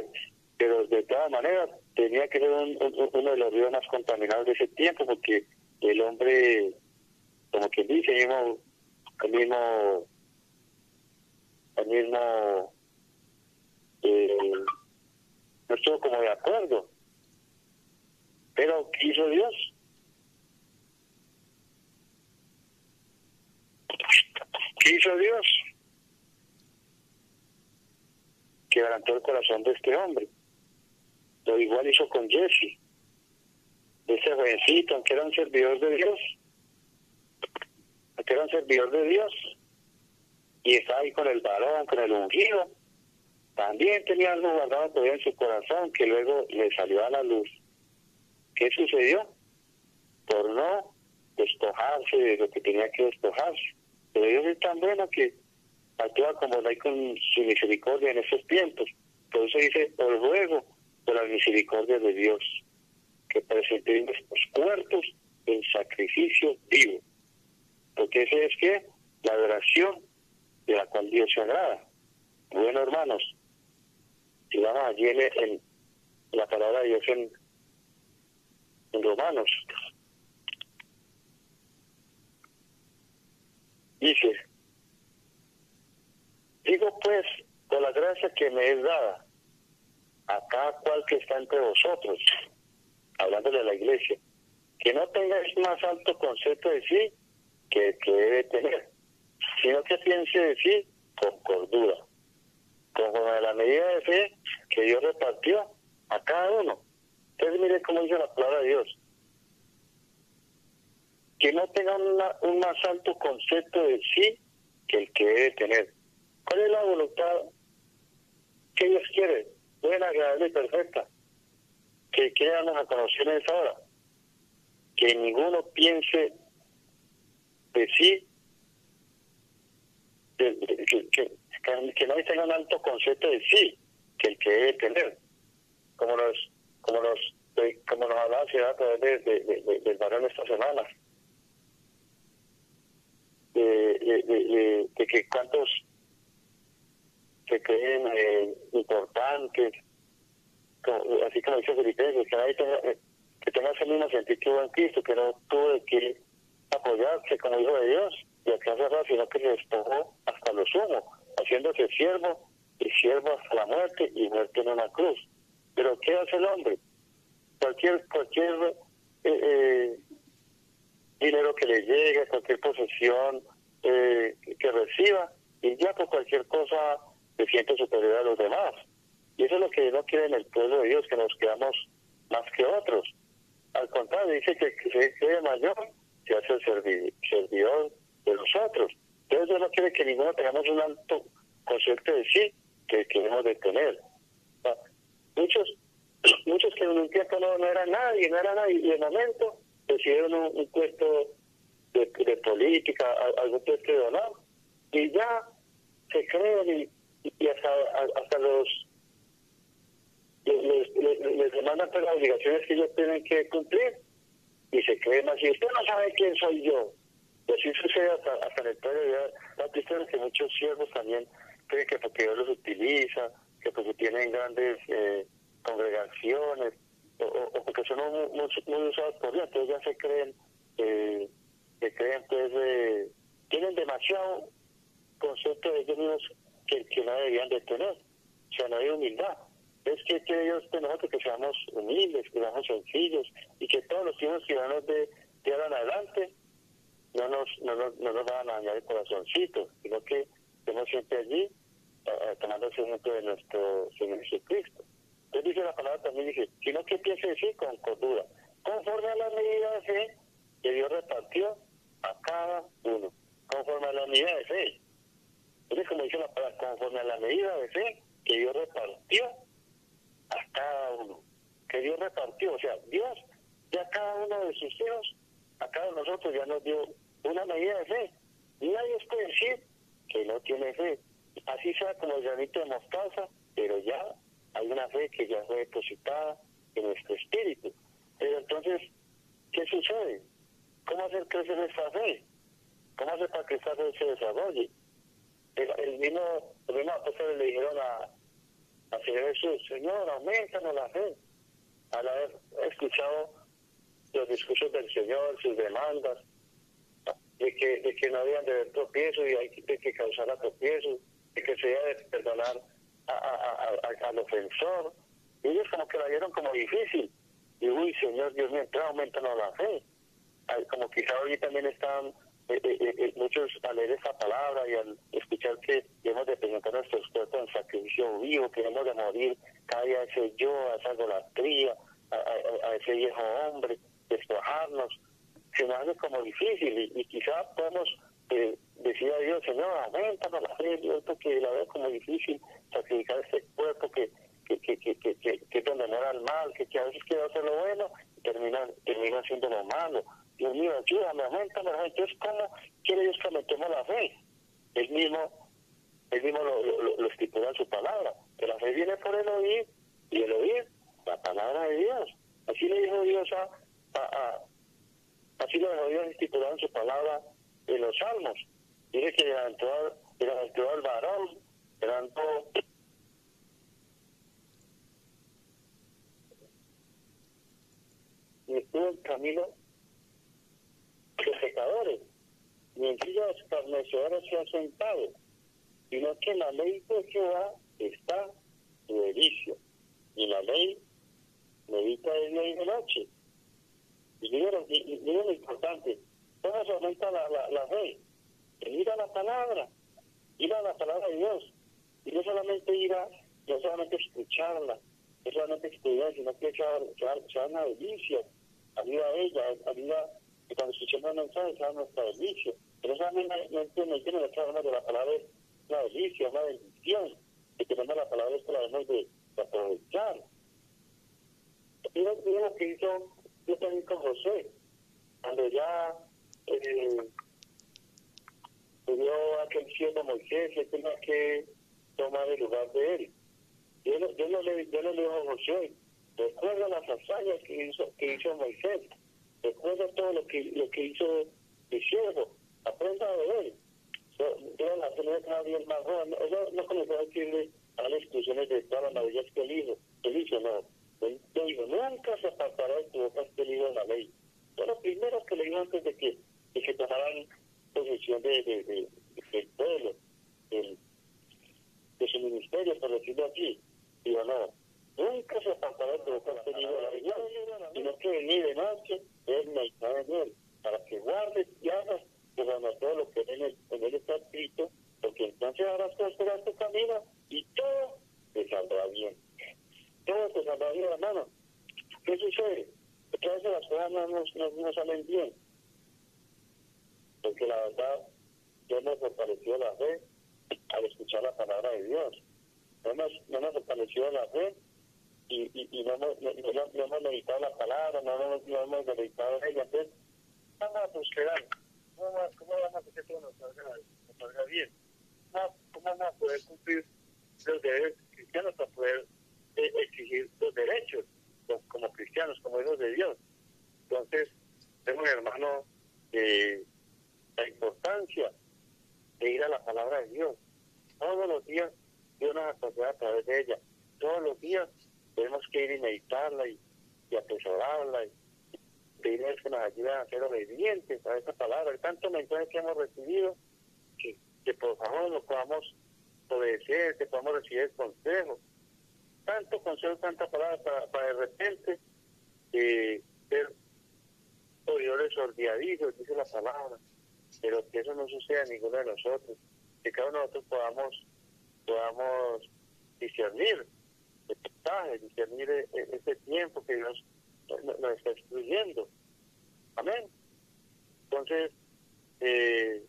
pero de todas maneras tenía que ser un, un, uno de los ríos más contaminados de ese tiempo, porque el hombre, como quien dice, el mismo, el mismo, el mismo eh, no estuvo como de acuerdo. Pero ¿qué hizo Dios? ¿Qué hizo Dios? Quebrantó el corazón de este hombre. Lo igual hizo con Jesse, ese jovencito, aunque era un servidor de Dios, aunque era un servidor de Dios, y estaba ahí con el varón, con el ungido, también tenía algo guardado todavía en su corazón, que luego le salió a la luz. ¿Qué sucedió? Por no despojarse de lo que tenía que despojarse. Pero Dios es tan bueno que actúa como no hay con su misericordia en esos tiempos. Por eso dice, os ruego por la misericordia de Dios, que presentéis vuestros cuerpos en sacrificio vivo. Porque ese es que la adoración de la cual Dios se agrada. Bueno, hermanos, si vamos allí en, en la palabra de Dios en, en Romanos, dice, digo pues, por la gracia que me es dada, a cada cual que está entre vosotros, hablando de la iglesia, que no tengáis más alto concepto de sí que el que debe tener, sino que piense de sí con cordura, conforme a la medida de fe que Dios repartió a cada uno. Entonces mire cómo dice la palabra de Dios, que no tenga una, un más alto concepto de sí que el que debe tener. ¿Cuál es la voluntad que Dios quiere? Buena, agradable y perfecta. Que quedamos a conocer en esa hora. Que ninguno piense de sí, de, de, que, que, que no tenga un alto concepto de sí que el que debe tener. Como nos, como nos, de, como nos hablaba a través de, de, de, de, del varón esta semana. De, de, de, de, de que cuántos se creen eh, importantes, como, así como dice Filipenses, que nadie tenga, eh, que tenga ese mismo sentir que hubo en Cristo, que no tuvo de qué apoyarse como hijo de Dios y alcanzar, sino que se despojó hasta lo sumo, haciéndose siervo y siervo hasta la muerte y muerte en una cruz. Pero ¿qué hace el hombre? Cualquier, cualquier eh, eh, dinero que le llegue, cualquier posesión eh, que reciba, y ya por cualquier cosa se siente superior a los demás. Y eso es lo que no quiere en el pueblo de Dios, que nos quedamos más que otros. Al contrario, dice que el que se cree mayor se hace el servi servidor de los otros. Entonces Dios no quiere que ninguno tengamos un alto concepto de sí que queremos de tener. O sea, muchos, muchos que en un tiempo no, no eran nadie, no era nadie, y de momento recibieron un, un puesto de, de política, algún puesto de honor, y ya se creen y, y hasta, hasta los les, les, les demandan las obligaciones que ellos tienen que cumplir y se creen así. Usted no sabe quién soy yo. Y así sucede hasta, hasta en el pueblo de Bautista, que muchos siervos también creen que porque Dios los utiliza, que porque tienen grandes eh, congregaciones, o, o, o porque son muy, muy, muy usados por Dios, entonces ya se creen, eh, se creen pues, eh, tienen demasiado concepto de ellos mismos que, que no deberían de tener. O sea, no hay humildad. Es que, que Dios de nosotros que seamos humildes, que seamos sencillos y que todos los hijos ciudadanos de, de ahora en adelante no nos, no, nos, no nos van a dañar el corazoncito, sino que estemos siempre allí eh, tomando ese ejemplo de nuestro Señor Jesucristo. Entonces dice la palabra también, dice, sino que piense decir con cordura, conforme a la medida de fe que Dios repartió a cada uno, conforme a la medida de fe. Entonces, como dice la palabra, conforme a la medida de fe que Dios repartió a cada uno, que Dios repartió, o sea, Dios ya a cada uno de sus hijos, a cada uno de nosotros ya nos dio una medida de fe. Nadie puede decir que no tiene fe, así sea como el granito de mostaza, pero ya hay una fe que ya fue depositada en nuestro espíritu. Pero entonces, ¿qué sucede? ¿Cómo hacer crecer esta fe? ¿Cómo hacer para que esta fe se desarrolle? El, el mismo, los mismos apóstoles le dijeron a al Señor Jesús, Señor, aumentanos la fe. Al haber escuchado los discursos del Señor, sus demandas, de que, de que no habían de haber tropiezos y hay que, que causar tropiezos, de que se debe perdonar a, a, a, al ofensor. Y ellos como que la vieron como difícil. Y uy, Señor, Dios mío, entonces aumentanos la fe. Como quizá hoy también están eh, eh, eh, muchos al leer esta palabra y al escuchar que debemos de presentar nuestros cuerpos en sacrificio vivo, que debemos de morir cada día a ese yo, a esa idolatría, a, a, a ese viejo hombre, despojarnos, se nos hace como difícil y, y quizá podemos eh, decir a Dios, Señor, aumentanos la fe, Dios, porque la veo como difícil sacrificar este cuerpo que que que que que, que, que condena al mal, que, que a veces quiero hacer lo bueno y termina, termina haciendo lo malo. Dios mío, ayúdame, aumentame la fe. Entonces, ¿cómo quiere Dios que aumentemos la fe? Él mismo, él mismo lo, lo, lo estipula en su palabra, que la fe viene por el oír y el oír la palabra de Dios. Así le dijo Dios a, a, a así lo dejó Dios estipulado en su palabra en los salmos. Dice que levantó, levantó al varón, levantó y estuvo en camino de pecadores, ni en silla de escarnecedores se ha sentado, sino que la ley de Jehová está su delicia, y la ley medita de día y de noche. Y miren, y, y miren lo importante, ¿cómo se aumenta la, la, la fe? El ir a la palabra, ir a la palabra de Dios, y no solamente ir a, no solamente escucharla, no solamente estudiar, sino que sea una delicia, ayuda a ella, ayuda, y cuando escuchamos el mensaje, sea nuestra delicia. Pero no solamente no entiende la palabra de la palabra es una delicia, una bendición, que tenemos la palabra es que la debemos de, de aprovechar. Miren lo que hizo yo también con José, cuando ya eh, dio aquel cielo Moisés, él tenía que tomar el lugar de él. Yo no, yo no le, yo no le digo a José, recuerda las hazañas que hizo, que hizo Moisés, recuerda todo lo que, lo que hizo mi siervo, aprenda de él. Yo, yo la tenía cada día más joven, no, no comenzó a decirle a las exclusiones de todas las maravillas que él hizo, él hizo, no. Él dijo, nunca se apartará de tu boca este libro de la ley. Fue lo primero que le dijo antes de que, de que tomaran posesión de, de, de, de, del pueblo, del, de su ministerio, por decirlo así. Digo, no, nunca se apartará de tu boca este libro de la ley, sino que venir de noche, él meditará en él, para que guardes y hagas bueno, todo lo que en él, en él está escrito, porque entonces harás prosperar tu camino y todo te saldrá bien. Todo te saldrá bien, hermano. ¿Qué sucede? Porque a veces las cosas no, no, no, no salen bien. Porque la verdad, yo me fortaleció la fe al escuchar la palabra de Dios. No nos, no nos fortaleció la fe y, y, y no, hemos, no, no, no hemos meditado la palabra, no, no, no hemos meditado en ella. Entonces, vamos a prosperar. ¿Cómo, ¿Cómo vamos a hacer que todo nos salga, nos salga bien? ¿Cómo, ¿Cómo vamos a poder cumplir los deberes cristianos para poder eh, exigir los derechos como, como cristianos, como hijos de Dios? Entonces, tengo mi hermano eh, la importancia de ir a la palabra de Dios. Todos los días Dios nos aconseja a través de ella. Todos los días tenemos que ir y meditarla y, y atesorarla y pedirles que nos ayuden a ser obedientes a esa palabra. Hay tantos mensajes que hemos recibido que, que por favor nos podamos obedecer, que podamos recibir el consejo. Tanto consejo, tanta palabra para, para de repente eh, ser oidores olvidadizos, dice la palabra, pero que eso no suceda a ninguno de nosotros, que cada uno de nosotros podamos, podamos discernir el mensaje, discernir ese tiempo que Dios nos está excluyendo. Amén. Entonces, eh,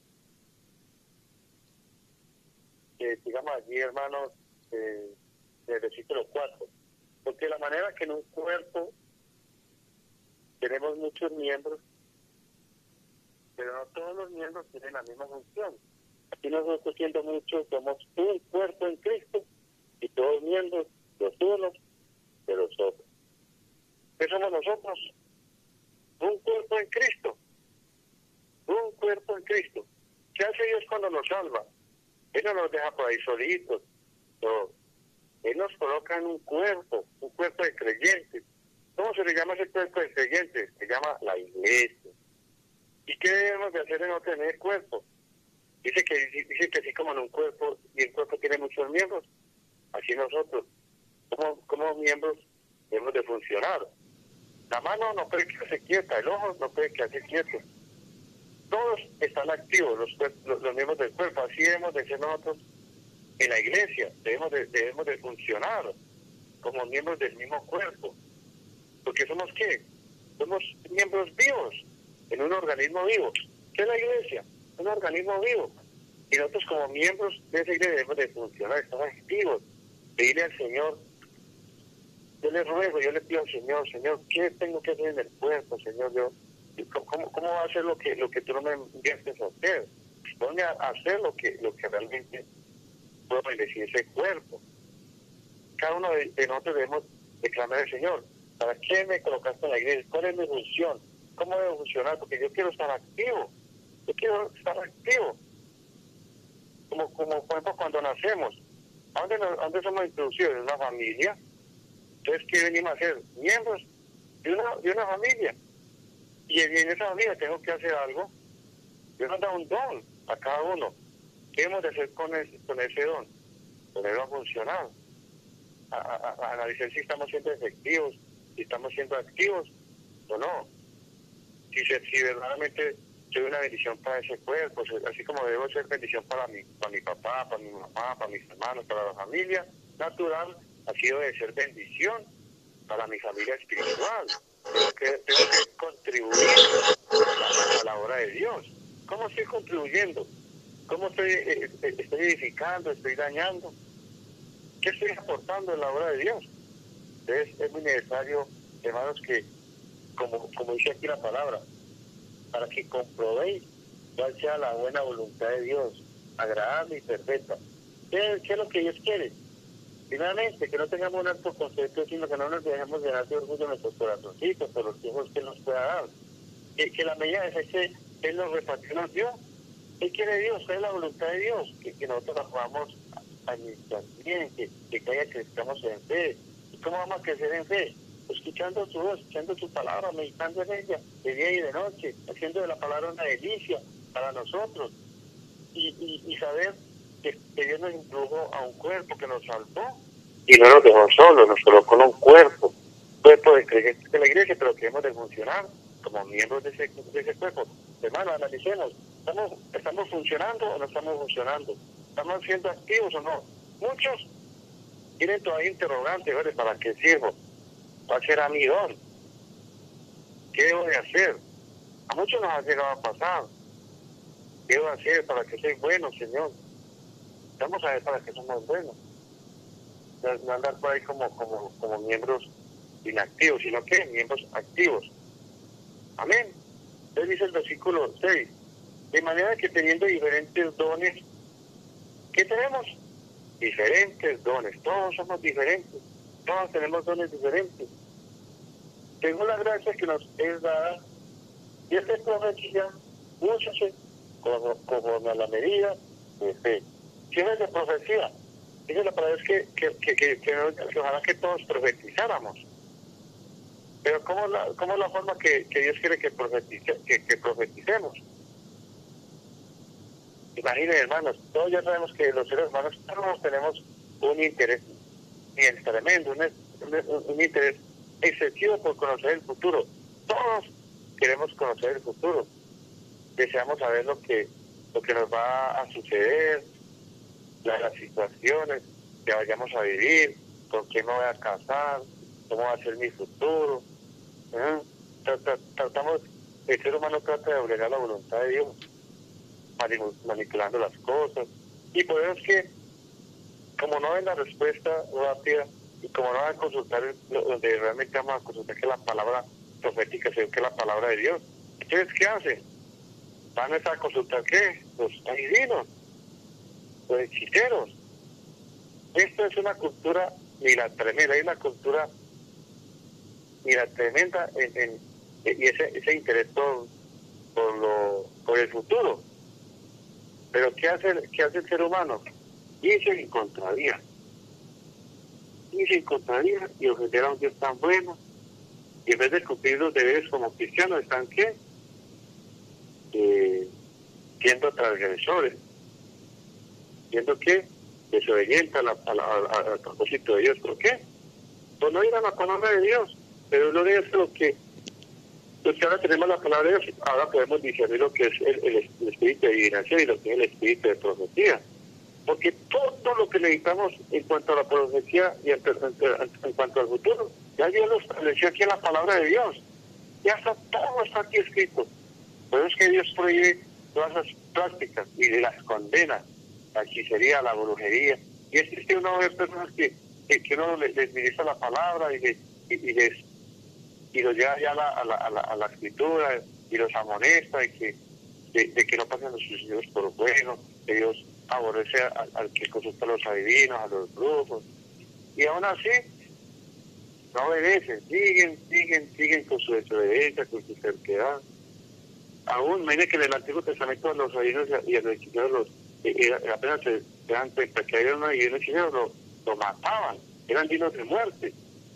eh, digamos allí, hermanos, eh, del versículo cuatro, porque la manera que en un cuerpo tenemos muchos miembros, pero no todos los miembros tienen la misma función. Aquí nosotros, siendo muchos, somos un cuerpo en Cristo y todos miembros, los unos de los otros. ¿Qué somos nosotros? Un cuerpo en Cristo. Un cuerpo en Cristo. ¿Qué hace Dios cuando nos salva? Él no nos deja por ahí solitos. No. Él nos coloca en un cuerpo, un cuerpo de creyentes. ¿Cómo se le llama ese cuerpo de creyentes? Se llama la iglesia. ¿Y qué debemos de hacer en no tener cuerpo? Dice que, dice que así como en un cuerpo, y el cuerpo tiene muchos miembros, así nosotros, como, como miembros, debemos de funcionar. La mano no puede quedarse quieta, el ojo no puede quedarse quieto. Todos están activos, los, los, los miembros del cuerpo, así debemos de ser nosotros en la iglesia, debemos de, debemos de funcionar como miembros del mismo cuerpo. Porque somos ¿qué? Somos miembros vivos en un organismo vivo. ¿Qué es la iglesia? Un organismo vivo. Y nosotros como miembros de esa iglesia debemos de funcionar, estamos activos. Pedirle al Señor, yo le ruego, yo le pido al Señor, Señor, ¿qué tengo que hacer en el cuerpo, Señor? Yo, ¿cómo, cómo va a hacer lo que lo que tú no me enviaste a hacer? Ponme a hacer lo que, lo que realmente puedo bendecir ese cuerpo. Cada uno de, de nosotros debemos declarar al Señor, ¿para qué me colocaste en la iglesia? ¿Cuál es mi función? ¿Cómo debo funcionar? Porque yo quiero estar activo. Yo quiero estar activo. Como, como por ejemplo cuando nacemos. ¿A dónde, nos, a dónde somos introducidos? En una familia. Entonces, ¿qué venimos a ser? Miembros de una, de una familia. Y en, en esa familia tengo que hacer algo. Dios nos da un don a cada uno. ¿Qué debemos de hacer con ese, con ese don? Ponerlo a funcionar. A, a, a analizar si estamos siendo efectivos, si estamos siendo activos o no. Si, se, si verdaderamente soy una bendición para ese cuerpo, así como debo ser bendición para mi, para mi papá, para mi mamá, para mis hermanos, para la familia natural, así debe de ser bendición para mi familia espiritual. Tengo que, tengo que contribuir a la obra de Dios. ¿Cómo estoy contribuyendo? ¿Cómo estoy, eh, estoy edificando, estoy dañando? ¿Qué estoy aportando en la obra de Dios? Entonces es muy necesario, hermanos, que como, como dice aquí la palabra, para que comprobéis cuál sea la buena voluntad de Dios, agradable y perfecta. ¿Qué, qué es lo que Dios quiere? Finalmente, que no tengamos un alto concepto, sino que no nos dejemos llenar de orgullo nuestros corazoncitos por los hijos que Él nos pueda dar. Que, que la medida de que Él nos repartió, nos dio. ¿Qué quiere Dios? ¿Cuál es la voluntad de Dios? Que, que nosotros la podamos administrar bien, que, que caiga que crezcamos en fe. ¿Y cómo vamos a crecer en fe? Escuchando su voz, escuchando su palabra, meditando en ella, de día y de noche, haciendo de la palabra una delicia para nosotros. Y, y, y saber que, que Dios nos introdujo a un cuerpo que nos salvó y no nos dejó solos, nos colocó en un cuerpo, cuerpo de creyentes de la iglesia, pero que hemos de funcionar como miembros de ese, de ese cuerpo. Hermano, analicemos, ¿estamos, ¿estamos funcionando o no estamos funcionando? ¿Estamos siendo activos o no? Muchos tienen todavía interrogantes, ¿vale? ¿Para qué sirvo? ¿Cuál será mi don? ¿Qué debo de hacer? A muchos nos ha llegado a pasar. ¿Qué debo hacer para que soy bueno, Señor? Vamos a ver para que somos buenos. No andar por ahí como, como, como miembros inactivos, sino que miembros activos. Amén. Entonces dice el versículo seis. De manera que teniendo diferentes dones, ¿qué tenemos? Diferentes dones. Todos somos diferentes. Todos tenemos dones diferentes. Según la gracia que nos es dada, y esta es profecía, úsese conforme a la medida de fe. ¿Qué es de profecía? Dice la palabra es que, que, que, que, que, que ojalá que todos profetizáramos. Pero ¿cómo es la, cómo es la forma que, que Dios quiere que, profetice, que, que profeticemos? Imaginen, hermanos, todos ya sabemos que los seres humanos todos tenemos un interés bien tremendo, un, un, un interés excesivo por conocer el futuro. Todos queremos conocer el futuro. Deseamos saber lo que, lo que nos va a suceder, las, las situaciones que vayamos a vivir, con quién me voy a casar, cómo va a ser mi futuro. ¿Eh? Tratamos, el ser humano trata de obligar la voluntad de Dios, manipulando las cosas. Y por eso es que, como no ven la respuesta rápida, y como no van a consultar donde realmente vamos a consultar que la palabra profética, sino que la palabra de Dios, entonces, ¿qué hacen? Van a consultar ¿qué? Los adivinos, los hechiceros. Esto es una cultura mira tremenda, hay una cultura mira tremenda en, en, en, y ese, ese interés por, por, lo, por el futuro. Pero ¿qué hace, qué hace el ser humano? Y se encontraría. Y se encontraría y ofrecer a un Dios tan bueno, y en vez de cumplir los deberes como cristianos, están ¿qué? Eh, siendo transgresores, siendo que desobedientes a la, a la, a, al propósito de Dios. ¿Por qué? Pues no ir a la palabra de Dios, pero no es lo que, los que ahora tenemos la palabra de Dios, ahora podemos discernir lo que es el, el, el espíritu de adivinación y lo que es el espíritu de profecía. Porque todo lo que necesitamos en cuanto a la profecía y en, en, en cuanto al futuro, ya Dios lo estableció aquí en la palabra de Dios. Ya está, todo está aquí escrito. Por eso es que Dios prohíbe todas esas prácticas y las condena, la hechicería, la brujería. Y es que uno ve personas que, que, que uno les, les ministra la palabra y, les, y, y, les, y los lleva ya a la, a, la, a, la, a la escritura y los amonesta y que, de, de que no pasen los suicidios por fuego, que Dios aborrece al, al que consulta a los adivinos, a los brujos. Y aún así, no obedecen, siguen, siguen, siguen con su desobediencia, con su terquedad. Aún, mire que en el Antiguo Testamento los adivinos y a los hechiceros los, eh, apenas se, se dan cuenta que había un adivino hechicero, lo, lo mataban, eran dignos de muerte.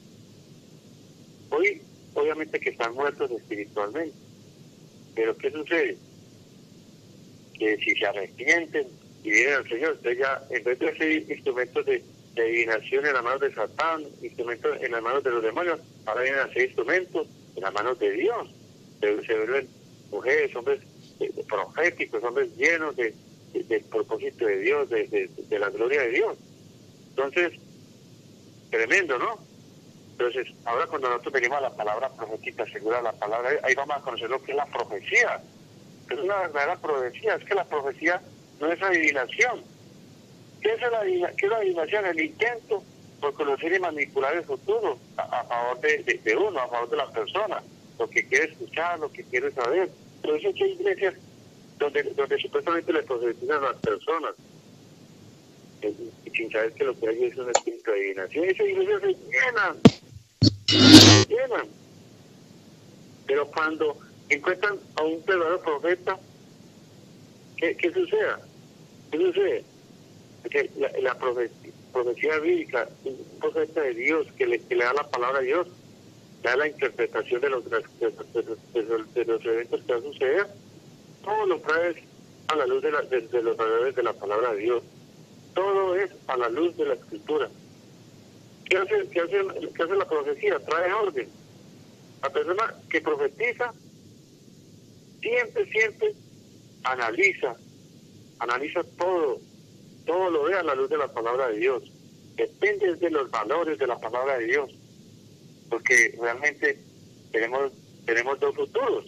Hoy, obviamente que están muertos espiritualmente, pero ¿qué sucede? Que si se arrepienten y vienen al Señor, entonces ya, en vez de ser instrumentos de, de adivinación en las manos de Satán, instrumentos en las manos de los demonios, ahora vienen a ser instrumentos en las manos de Dios. Se, se vuelven mujeres, hombres eh, proféticos, hombres llenos de, de, del propósito de Dios, de, de, de la gloria de Dios. Entonces, tremendo, ¿no? Entonces, ahora cuando nosotros venimos a la palabra profética, segura la palabra, ahí vamos a conocer lo que es la profecía. Es una verdadera profecía, es que la profecía no es adivinación. ¿Qué es la, qué es la adivinación? El intento por conocer y manipular el futuro a, a favor de, de, de uno, a favor de la persona, lo que quiere escuchar, lo que quiere saber. Por eso hay iglesias donde, donde supuestamente le profetizan a las personas, y sin saber que lo que hay es un espíritu de adivinación. Esas iglesias se llenan, se llenan. Pero cuando encuentran a un verdadero profeta, ¿qué, qué sucede? ¿Qué sucede? Que la, la profecía, profecía bíblica, un profeta de Dios que le, que le da la palabra a Dios, le da la interpretación de los, de, de, de, de, de los eventos que van a suceder, todo lo trae a la luz de, la, de, de los valores de la palabra de Dios. Todo es a la luz de la escritura. ¿Qué hace, qué hace, qué hace la profecía? Trae orden. La persona que profetiza siempre, siempre analiza, analiza todo, todo lo ve a la luz de la palabra de Dios. Depende de los valores de la palabra de Dios, porque realmente tenemos tenemos dos futuros.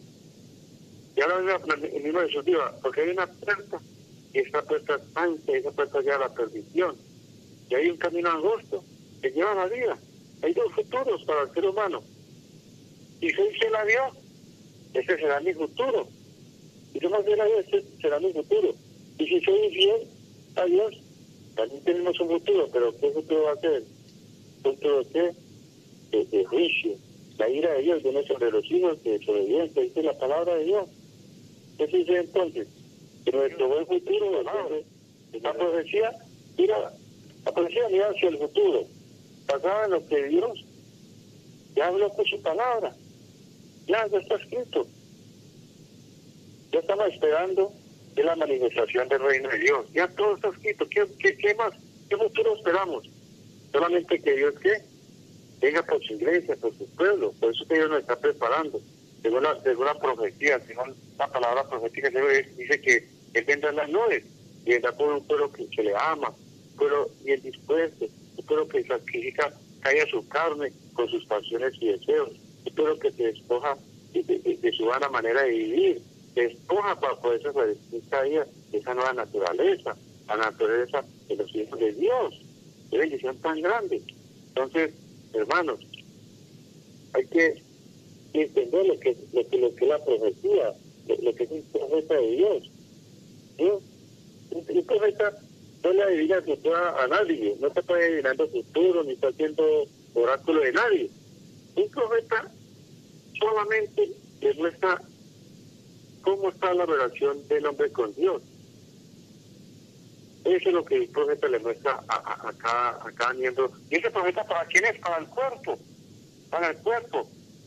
Y ahora el mismo Jesús dijo, porque hay una puerta y esta puerta es ancha, y esa puerta lleva a la perdición. Y hay un camino angosto que lleva a la vida. Hay dos futuros para el ser humano. Y si soy fiel a Dios, ese será mi futuro. Y si soy fiel a Dios, ese será mi futuro. Y si soy infiel a Dios, también tenemos un futuro, pero ¿qué futuro va a ser? ¿Un futuro de qué? De, de juicio. La ira de Dios viene sobre los hijos de desobediencia, dice la palabra de Dios. ¿Qué se dice entonces? Que nuestro buen futuro, ¿no? La profecía, mira, la profecía mira hacia el futuro, basada en lo que Dios ya habló con su palabra. Ya, ya está escrito. Ya estamos esperando de la manifestación del reino de Dios. Ya todo está escrito. ¿Qué, qué, qué más? ¿Qué futuro esperamos? Solamente que Dios, ¿qué? Venga por su iglesia, por su pueblo. Por eso que Dios nos está preparando. Según la, según la profecía, según la palabra profética, dice que Él vendrá en las nubes y vendrá por un pueblo que, que le ama, un pueblo bien dispuesto, un pueblo que sacrifica, calla su carne con sus pasiones y deseos, un pueblo que se despoja de, de, de su vana manera de vivir, se despoja para poder revestir cada día de esa nueva naturaleza, la naturaleza de los hijos de Dios. Qué bendición tan grande. Entonces, hermanos, hay que entender lo que, lo que, lo que es la profecía, lo, lo que es un profeta de Dios. ¿Sí? Un, un profeta no le adivina el futuro a nadie, no está adivinando futuro, ni está haciendo oráculo de nadie. Un profeta solamente le muestra cómo está la relación del hombre con Dios. Eso es lo que el profeta le muestra a, a, a, cada, a cada miembro. ¿Y ese profeta para quién es? Para el cuerpo. Para el cuerpo.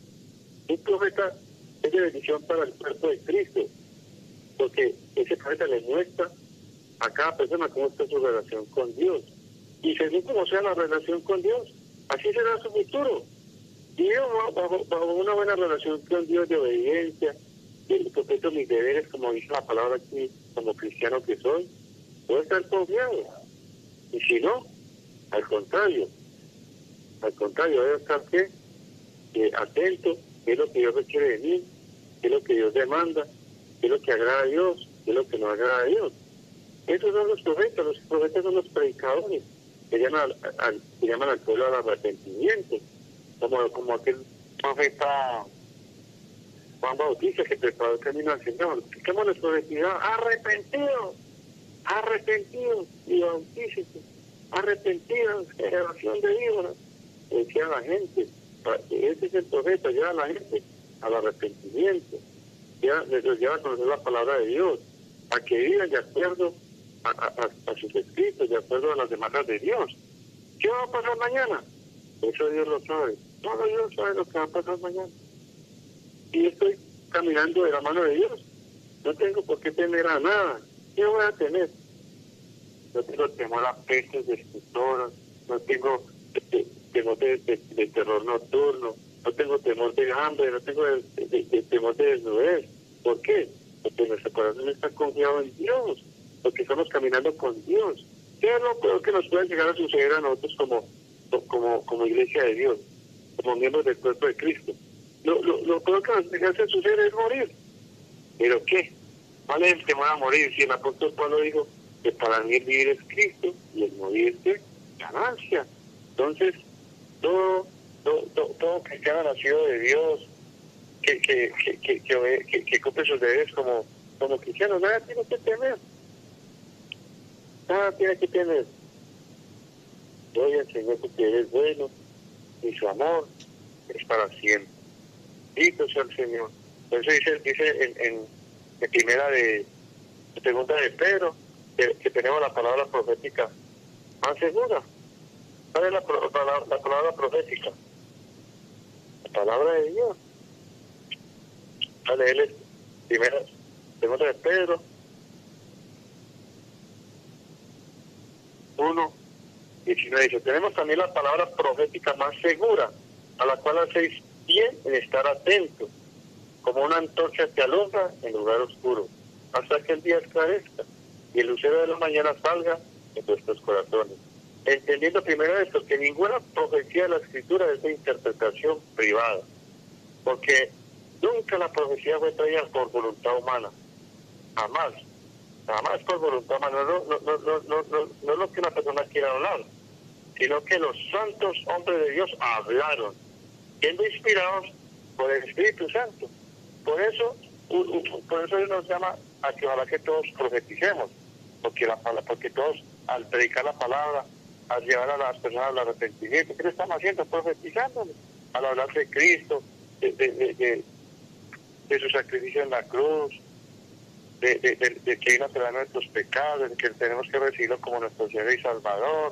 Un profeta es de bendición para el cuerpo de Cristo, porque ese profeta le muestra a cada persona cómo está su relación con Dios. Y según como sea la relación con Dios, así será su futuro. Y yo, bajo, bajo una buena relación con Dios de obediencia, de respeto mis deberes, como dice la palabra aquí, como cristiano que soy, puedo estar confiado. Y si no, al contrario, al contrario, debo estar ¿qué? Eh, atento, qué es lo que Dios requiere de mí, qué es lo que Dios demanda, qué es lo que agrada a Dios, qué es lo que no agrada a Dios. Esos son los profetas, los profetas son los predicadores, que llaman al, al, que llaman al pueblo al arrepentimiento, como, como aquel profeta Juan Bautista que preparó el camino al Señor. Fijemos nuestra necesidad, arrepentidos, arrepentidos y bautícense, arrepentidos, generación de víboras, decía la gente. Ese es el profeta, lleva a la gente al arrepentimiento, ya les lleva a conocer la palabra de Dios, a que vivan de acuerdo a, a, a sus escritos, de acuerdo a las demandas de Dios. ¿Qué va a pasar mañana? Eso Dios lo sabe. Solo Dios sabe lo que va a pasar mañana. Y estoy caminando de la mano de Dios. No tengo por qué temer a nada. ¿Qué voy a tener? No tengo temor a pestes destructoras, no tengo eh, temor de, de, de terror nocturno, no tengo temor de hambre, no tengo de, de, de temor de desnudez. ¿Por qué? Porque nuestro corazón está confiado en Dios, porque estamos caminando con Dios. ¿Qué es lo peor que nos puede llegar a suceder a nosotros como, como, como iglesia de Dios, como miembros del cuerpo de Cristo? Lo, lo, lo peor que nos llega a suceder es morir. ¿Pero qué? ¿Cuál es el temor a morir? Si el apóstol Pablo dijo que para mí el vivir es Cristo y el morir es ganancia. Entonces, todo, todo, todo, todo cristiano nacido de Dios, que, que, que, que, que, que, que cumple sus deberes como, como cristiano, nada tiene que temer. Nada tiene que temer. Gloria al Señor porque Él es bueno y su amor es para siempre. Bendito sea el Señor. Por eso dice, dice en, en, en primera de, segunda de Pedro, que, que tenemos la palabra profética más segura. ¿Cuál es la, la, la palabra profética? La palabra de Dios. Vale, él es primera, segunda de Pedro uno, diecinueve dice, tenemos también la palabra profética más segura, a la cual hacéis bien en estar atentos, como una antorcha que alumbra en lugar oscuro, hasta que el día esclarezca y el lucero de la mañana salga en vuestros corazones. Entendiendo primero esto, que ninguna profecía de la Escritura es de interpretación privada, porque nunca la profecía fue traída por voluntad humana, jamás, jamás por voluntad humana, no, no, no, no, no, no, no es lo que una persona quiera hablar, sino que los santos hombres de Dios hablaron, siendo inspirados por el Espíritu Santo. Por eso, por eso Dios nos llama a que ojalá que todos profeticemos, porque la porque todos al predicar la palabra, al llevar a las personas al arrepentimiento, ¿qué le estamos haciendo? Profetizándole, al hablar de Cristo, de, de, de, de, de su sacrificio en la cruz, de, de, de, de que vino a traer nuestros pecados, de que tenemos que recibirlo como nuestro Señor y Salvador,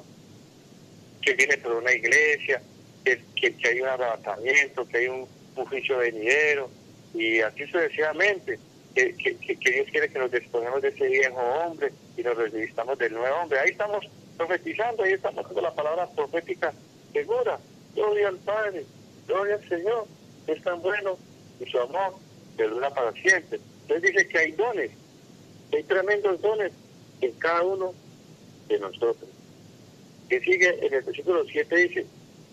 que viene por una iglesia, que, que, que hay un arrebatamiento, que hay un, un juicio venidero, y así sucesivamente, que, que, que Dios quiere que nos despojemos de ese viejo hombre y nos revistamos del nuevo hombre. Ahí estamos profetizando, ahí estamos con la palabra profética segura. Gloria al Padre, gloria al Señor, es tan bueno y su amor perdura para siempre. Entonces dice que hay dones, hay tremendos dones en cada uno de nosotros. Que sigue en el versículo siete dice,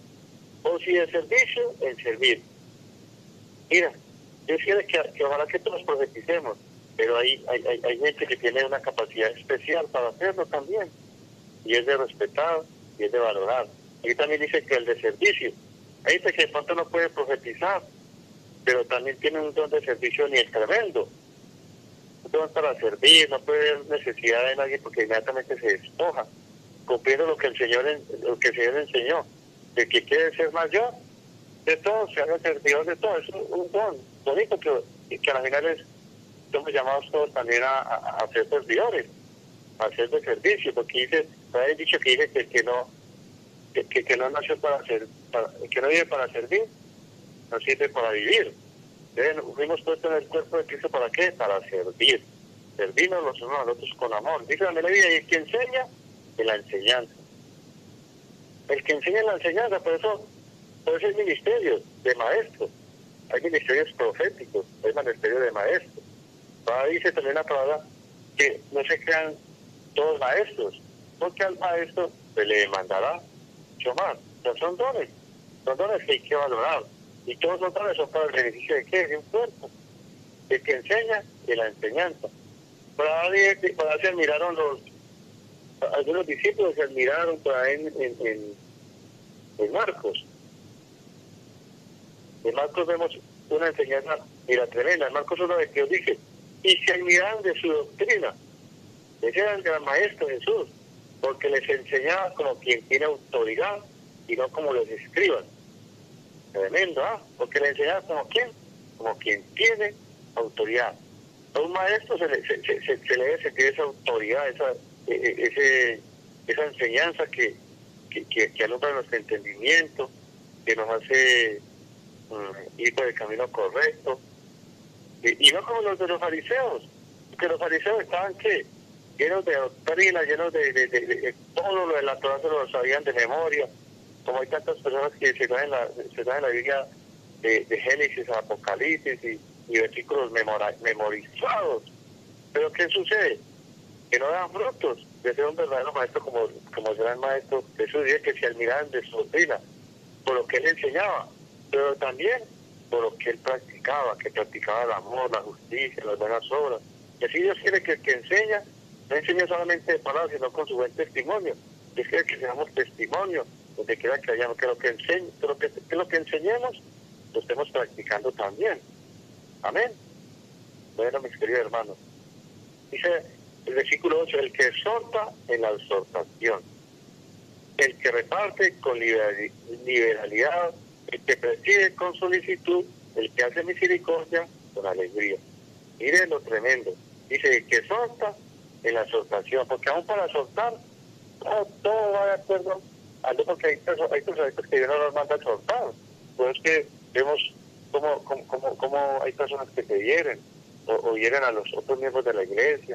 o si de servicio, en servir. Mira, Dios quiere que, que ojalá que todos profeticemos, pero hay, hay, hay, hay gente que tiene una capacidad especial para hacerlo también, y es de respetar y es de valorar. Aquí también dice que el de servicio, hay gente que de pronto no puede profetizar, pero también tiene un don de servicio ni el tremendo. Un don para servir, no puede haber necesidad de nadie porque inmediatamente se despoja, cumpliendo lo que el Señor lo que el Señor enseñó, de que quiere ser mayor de todos, se haga servidor de todos. Es un, un don bonito que, que a la final es, somos llamados todos también a, a, a ser servidores, a hacer de servicio, porque dice, hay dicho que dice que, que no que, que no nació para ser, para, que no vive para servir, no sirve para vivir. Entonces, fuimos puestos en el cuerpo de Cristo, ¿para qué? Para servir. Servirnos los unos a los otros con amor. Dice la melodía, y el que enseña, en la enseñanza. El que enseña en la enseñanza, por eso, por eso hay ministerios de maestros. Hay ministerios proféticos, hay ministerios de maestros. Ahora dice también la palabra que no se crean todos maestros, porque al maestro se le demandará mucho más. O sea, son dones, son dones que hay que valorar. Y todos los dones son para el beneficio de qué? De un cuerpo. El que enseña y la enseñanza. Para ahí se admiraron los, algunos discípulos se admiraron por ahí en, en, en, en Marcos. En Marcos vemos una enseñanza, mira, tremenda. En Marcos uno de que dice, y se admiraron de su doctrina. Ese era el gran maestro Jesús, porque les enseñaba como quien tiene autoridad y no como los escriban. Tremendo, ¿ah? ¿eh? Porque le enseñaba como quien, como quien tiene autoridad. A un maestro se le, se, se, se le debe sentir esa autoridad, esa, ese, esa enseñanza que, que, que, que alumbra nuestro entendimiento, que nos hace um, ir por el camino correcto. Y, y no como los de los fariseos, porque los fariseos estaban, ¿qué? Llenos de doctrina, llenos de, de, de, de, de todo lo de la Torá, se lo sabían de memoria, como hay tantas personas que se dan en la, se dan en la Biblia de, de Génesis a Apocalipsis y, y versículos memora, memorizados. Pero ¿qué sucede? Que no dan frutos de ser un verdadero maestro como, como será el maestro Jesús. Dice que se admiraban de su doctrina, por lo que él enseñaba, pero también por lo que él practicaba, que practicaba el amor, la justicia, las buenas obras. Y así Dios quiere que el que enseña, no enseña solamente de palabras, sino con su buen testimonio. Dios quiere que seamos testimonio, donde quiera que hayamos, que lo que, enseñ, que lo que, que lo que enseñemos, lo estemos practicando también. Amén. Bueno, mis queridos hermanos. Dice el versículo ocho, el que exhorta en la exhortación, el que reparte con liberalidad, el que preside con solicitud, el que hace misericordia con alegría. Mire lo tremendo. Dice el que exhorta en la exhortación, porque aún para exhortar, todo, todo va de acuerdo a lo que hay personas que Dios no nos manda a exhortar. Pues es que vemos cómo, cómo, cómo, cómo hay personas que se hieren o, o hieren a los otros miembros de la iglesia,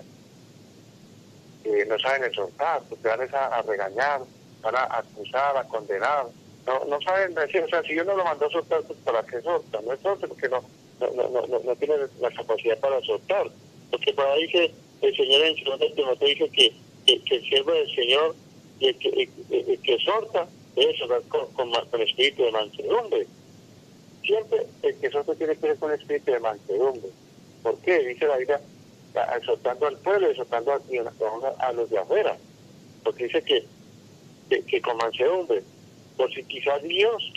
que no saben exhortar, porque van a, a regañar, van a acusar, a condenar. No, no saben decir, o sea, si Dios no lo mandó a exhortar, pues ¿para qué exhorta? No exhorta porque no, no, no, no, no tiene la capacidad para exhortar. Porque por ahí dice el Señor en segundo Timoteo dice que, que, que el siervo del Señor y el que, el, el que exhorta debe exhortar con, con, con espíritu de mansedumbre. Siempre el que exhorta tiene que ver con espíritu de mansedumbre. ¿Por qué? Dice la Biblia, exhortando al pueblo, exhortando a, a, a los de afuera. Porque dice que, que, que con mansedumbre, por si quizás Dios,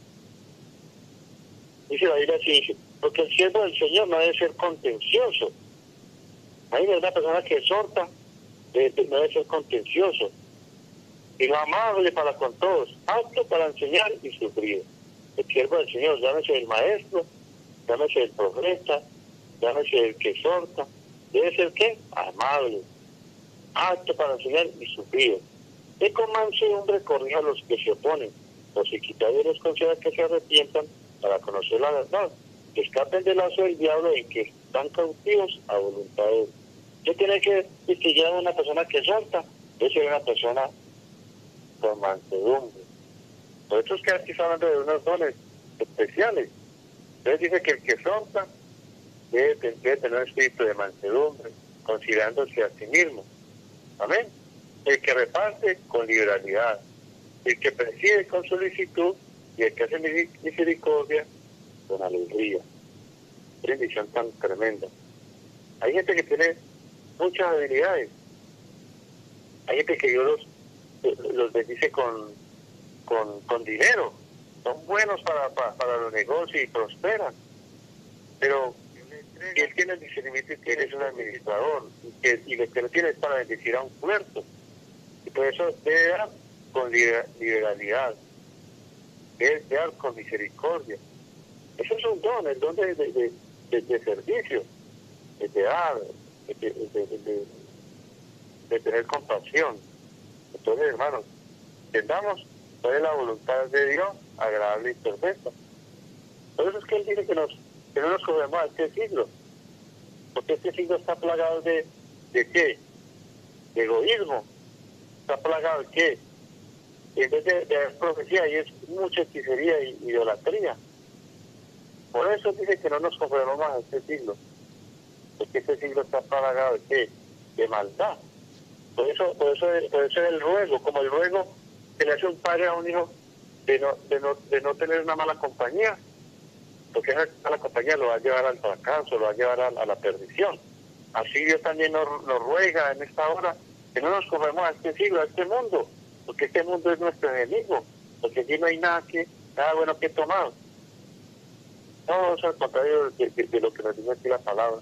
dice la Biblia así, dice, porque el siervo del Señor no debe ser contencioso. Hay una persona que exhorta, debe, no debe ser contencioso, sino amable para con todos, apto para enseñar y sufrir. El siervo del Señor, llámese el maestro, llámese el profeta, llámese el que exhorta, debe ser ¿qué? Amable, apto para enseñar y sufrir. Y con mansedumbre corrija a los que se oponen, los que quita Dios les conceda que se arrepientan para conocer la verdad, que escapen del lazo del diablo y que están cautivos a voluntad de él. ¿Qué tiene que distinguir a una persona que exhorta? Es ser una persona con mansedumbre. Por eso es que aquí está hablando de unos dones especiales. Entonces dice que el que exhorta debe, debe tener un espíritu de mansedumbre, considerándose a sí mismo. Amén. El que reparte con liberalidad, el que preside con solicitud y el que hace misericordia con alegría. Qué bendición tan tremenda. Hay gente que tiene muchas habilidades. Hay gente que Dios los, los bendice con, con, con dinero. Son buenos para, para, para los negocios y prosperan. Pero si él tiene el discernimiento y que él es un administrador y que y lo que no tiene es para bendecir a un puerto. Y por eso debe dar con liberalidad, debe dar con misericordia. Eso es un don, el don de, de, de, de, de servicio, de, de dar, de, de, de, de, de tener compasión. Entonces, hermanos, entendamos cuál es la voluntad de Dios, agradable y perfecta. Por eso es que Él dice que nos, que no nos conformemos a este siglo, porque este siglo está plagado de, ¿de qué? De egoísmo, está plagado de qué? En vez de, de profecía, y es mucha hechicería y idolatría. Por eso dice que no nos conformemos a este siglo, porque este siglo está plagado de qué? De maldad. Por eso, por eso, por eso es el ruego, como el ruego que le hace un padre a un hijo de no, de no, de no tener una mala compañía, porque esa mala compañía lo va a llevar al fracaso, lo va a llevar a, a la perdición. Así Dios también nos, nos ruega en esta hora que no nos conformemos a este siglo, a este mundo, porque este mundo es nuestro enemigo, porque aquí no hay nada que nada bueno que tomar. No, es al contrario de, de, de lo que nos dice aquí la palabra.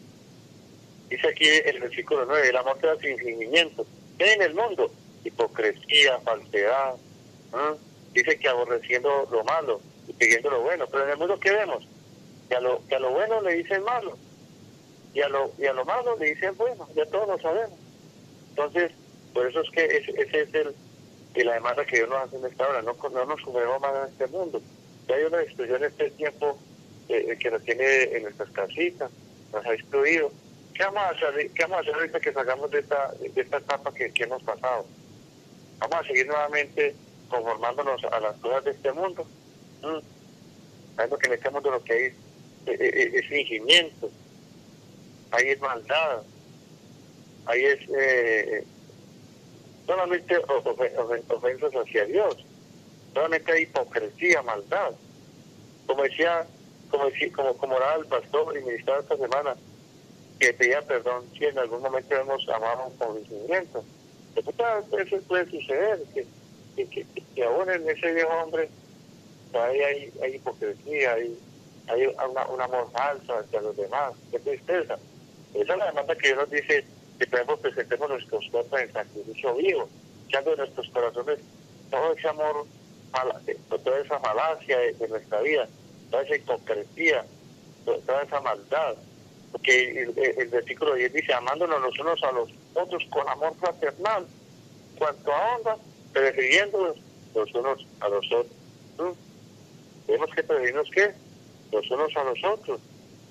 Dice aquí el versículo nueve, el amor te da sin fingimiento. ¿Qué hay en el mundo? Hipocresía, falsedad. ¿eh? Dice que aborreciendo lo malo y pidiendo lo bueno. Pero en el mundo, ¿qué vemos? Que a lo, que a lo bueno le dicen malo. Y a lo, y a lo malo le dicen bueno. Ya todos lo sabemos. Entonces, por eso es que ese, ese es el, el la demanda que Dios nos hace en esta hora. No, no nos convertimos más en este mundo. Ya hay una destrucción en este tiempo eh, que nos tiene en nuestras casitas, nos ha destruido. ¿Qué vamos a hacer, qué vamos a hacer ahorita que salgamos de esta, de esta etapa que, que hemos pasado? ¿Vamos a seguir nuevamente conformándonos a las cosas de este mundo? ¿Mm? Sabemos que en este mundo lo que hay es, es, es fingimiento, ahí es maldad, ahí es eh, solamente ofensas hacia Dios, solamente hay hipocresía, maldad. Como decía, como decía, como, como oraba el pastor y ministraba esta semana, que pedía perdón si en algún momento hemos amado con sentimiento. Eso puede suceder, que, que, que, que aún en ese viejo hombre hay, hay, hay hipocresía, hay, hay una, un amor falso hacia los demás. Qué tristeza. Esa es la demanda que Dios nos dice, que tenemos, presentemos nuestros cuerpos en sacrificio vivo, echando en nuestros corazones todo ese amor, toda esa falacia de, de nuestra vida, toda esa hipocresía, toda esa maldad. Porque el, el, el versículo diez dice, amándonos los unos a los otros con amor fraternal, cuanto a onda, prefiriéndonos los unos a los otros. ¿Mm? Tenemos que preferirnos, ¿qué? Los unos a los otros.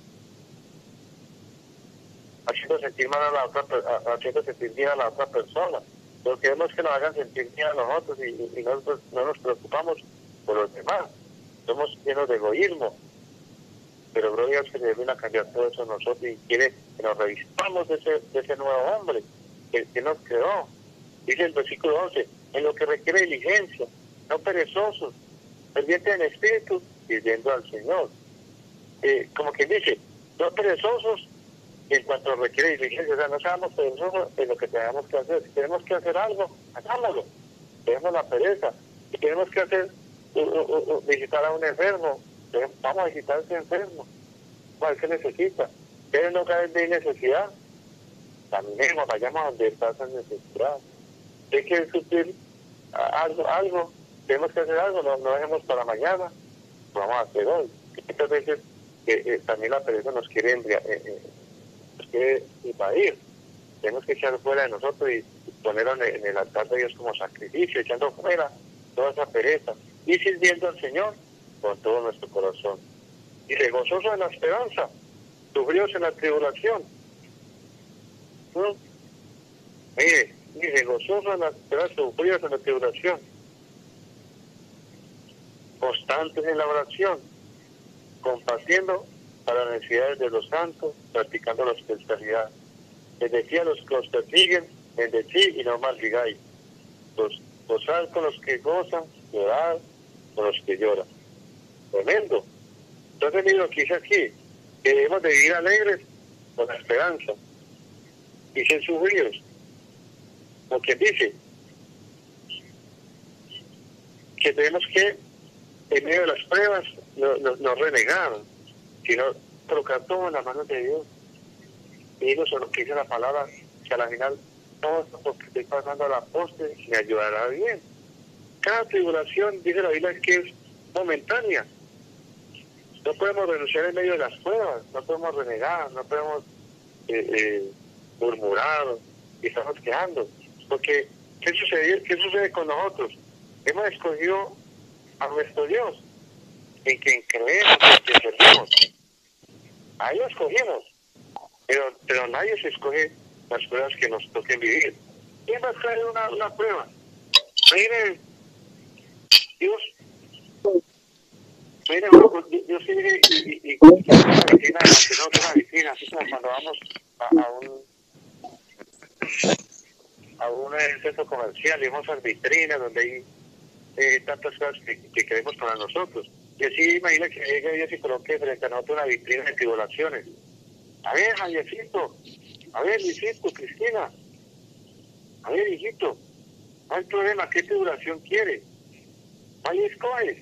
Haciendo sentir mal a la otra, haciendo sentir bien a la otra persona. Pero queremos que nos hagan sentir bien a nosotros y, y, y nosotros no nos preocupamos por los demás. Somos llenos de egoísmo. Pero gloria a Dios que se viene a cambiar todo eso en nosotros y quiere que nos revistamos de ese, de ese nuevo hombre que, que nos creó. Dice el versículo once, en lo que requiere diligencia, no perezosos, fervientes en espíritu, sirviendo al Señor. Eh, como quien dice, no perezosos en cuanto requiere diligencia, o sea, no seamos perezosos en lo que tenemos que hacer. Si tenemos que hacer algo, hagámoslo. Tenemos la pereza. Si tenemos que hacer, uh, uh, uh, visitar a un enfermo, vamos a visitar a ese enfermo, a ver qué necesita. ¿Quieren no caer de necesidad? Caminemos, vayamos a donde está esa necesidad. Si hay que discutir algo, algo, tenemos que hacer algo, no, no dejemos para mañana, lo vamos a hacer hoy. Muchas veces eh, eh, también la pereza nos quiere, eh, eh, nos quiere invadir. Tenemos que echar fuera de nosotros y ponerlo en, en el altar de Dios como sacrificio, echando fuera toda esa pereza y sirviendo al Señor con todo nuestro corazón. Y de gozoso en la esperanza, sufridos en la tribulación. ¿Mm? Mire, dice, gozoso en la esperanza, sufridos en la tribulación. Constantes en la oración, compartiendo para las necesidades de los santos, practicando la hospitalidad. Les decía a los que os persiguen, bendecid y no maldigáis. Los, gozad con los que gozan, llorad con los que lloran. Tremendo. Entonces, mira lo que dice aquí, que debemos de vivir alegres con la esperanza y sin sufridos. Porque dice que tenemos que, en medio de las pruebas, no, no, no renegar, sino colocar todo en las manos de Dios. Y eso es lo que dice la palabra, que a la final todo esto porque estoy pasando a la postre me ayudará bien. Cada tribulación, dice la Biblia, que es momentánea. No podemos renunciar en medio de las pruebas, no podemos renegar, no podemos eh, eh, murmurar y estamos quejando. Porque, ¿qué sucede, ¿qué sucede con nosotros? Hemos escogido a nuestro Dios, en quien creemos, en quien servimos. Ahí lo escogimos, pero, pero nadie se escoge las pruebas que nos toquen vivir. ¿Quién va a escoger una, una prueba? Mire, Dios, mire, Dios tiene y, y, y, y una vitrina, aunque no es una vitrina, así como cuando vamos a, a un a un centro comercial y vemos las vitrinas donde hay eh, tantas cosas que, que queremos para nosotros. Y así imagina que llegue Dios y coloque frente a nosotros una vitrina de tribulaciones. A ver, Javiercito, a ver, hijito, Cristina, a ver, hijito, no hay problema, ¿qué tribulación quiere? Ahí escoges.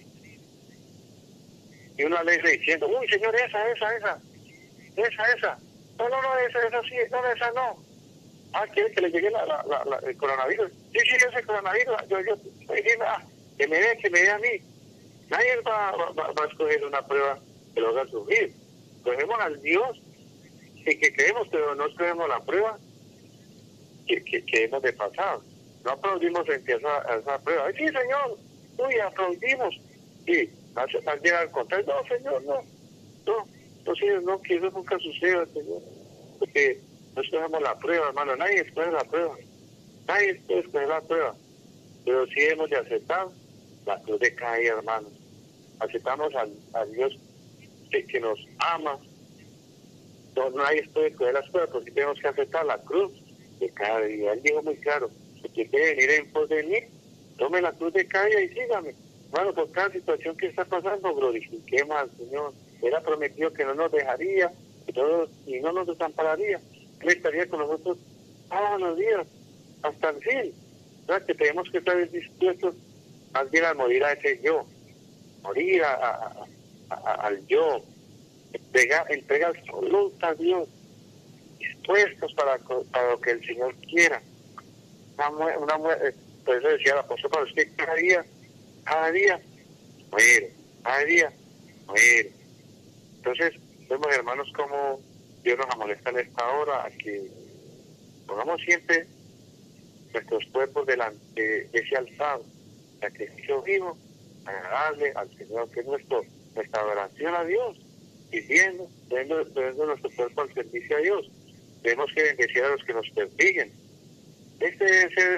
Y uno le dice diciendo, uy, señor, esa, esa, esa, esa, esa. No, no, no, esa, esa sí, no, esa no. Ah, quiere que le llegue la, la, la, la, el coronavirus. Sí, sí, ese coronavirus. Yo, yo estoy diciendo, ah, que me dé, que me dé a mí. Nadie va, va, va a escoger una prueba que lo haga sufrir. Cogemos al Dios y que creemos, pero no escogemos la prueba que, que, que hemos de pasar. No aplaudimos frente a esa, a esa prueba. Ay, sí, señor, uy, aplaudimos. Y al, al llegar al contrario, no, señor, no, no, no, señor, no, que eso nunca suceda, señor. Porque no escogemos la prueba, hermano, nadie escoge la prueba. Nadie puede escoger la prueba. Pero sí hemos de aceptar la cruz de cada día, hermano. Aceptamos al, a Dios que, que nos ama. No, nadie puede escoger las pruebas, porque tenemos que aceptar la cruz de cada día. Él dijo muy claro, si usted quiere venir en pos de mí, tome la cruz de cada día y sígame. Bueno, por cada situación que está pasando, glorifiquemos al Señor. Él ha prometido que no nos dejaría y no, y no nos desampararía. Él estaría con nosotros todos los días, hasta el fin. O sea, que tenemos que estar dispuestos más bien a morir a ese yo, morir a, a, a, a, al yo, entrega, entrega absoluta a Dios, dispuestos para, para lo que el Señor quiera. Una, una, por eso decía el apóstol Pablo, es que cada día, cada día, muere, cada día, muere. Entonces, vemos, hermanos, como Dios nos amonesta en esta hora a que pongamos siempre nuestros cuerpos delante de ese altar, sacrificio vivo, agradable al Señor, que es nuestro, nuestra adoración a Dios, pidiendo, poniendo nuestro cuerpo al servicio a Dios. Tenemos que bendecir a los que nos persiguen. Este debe ser,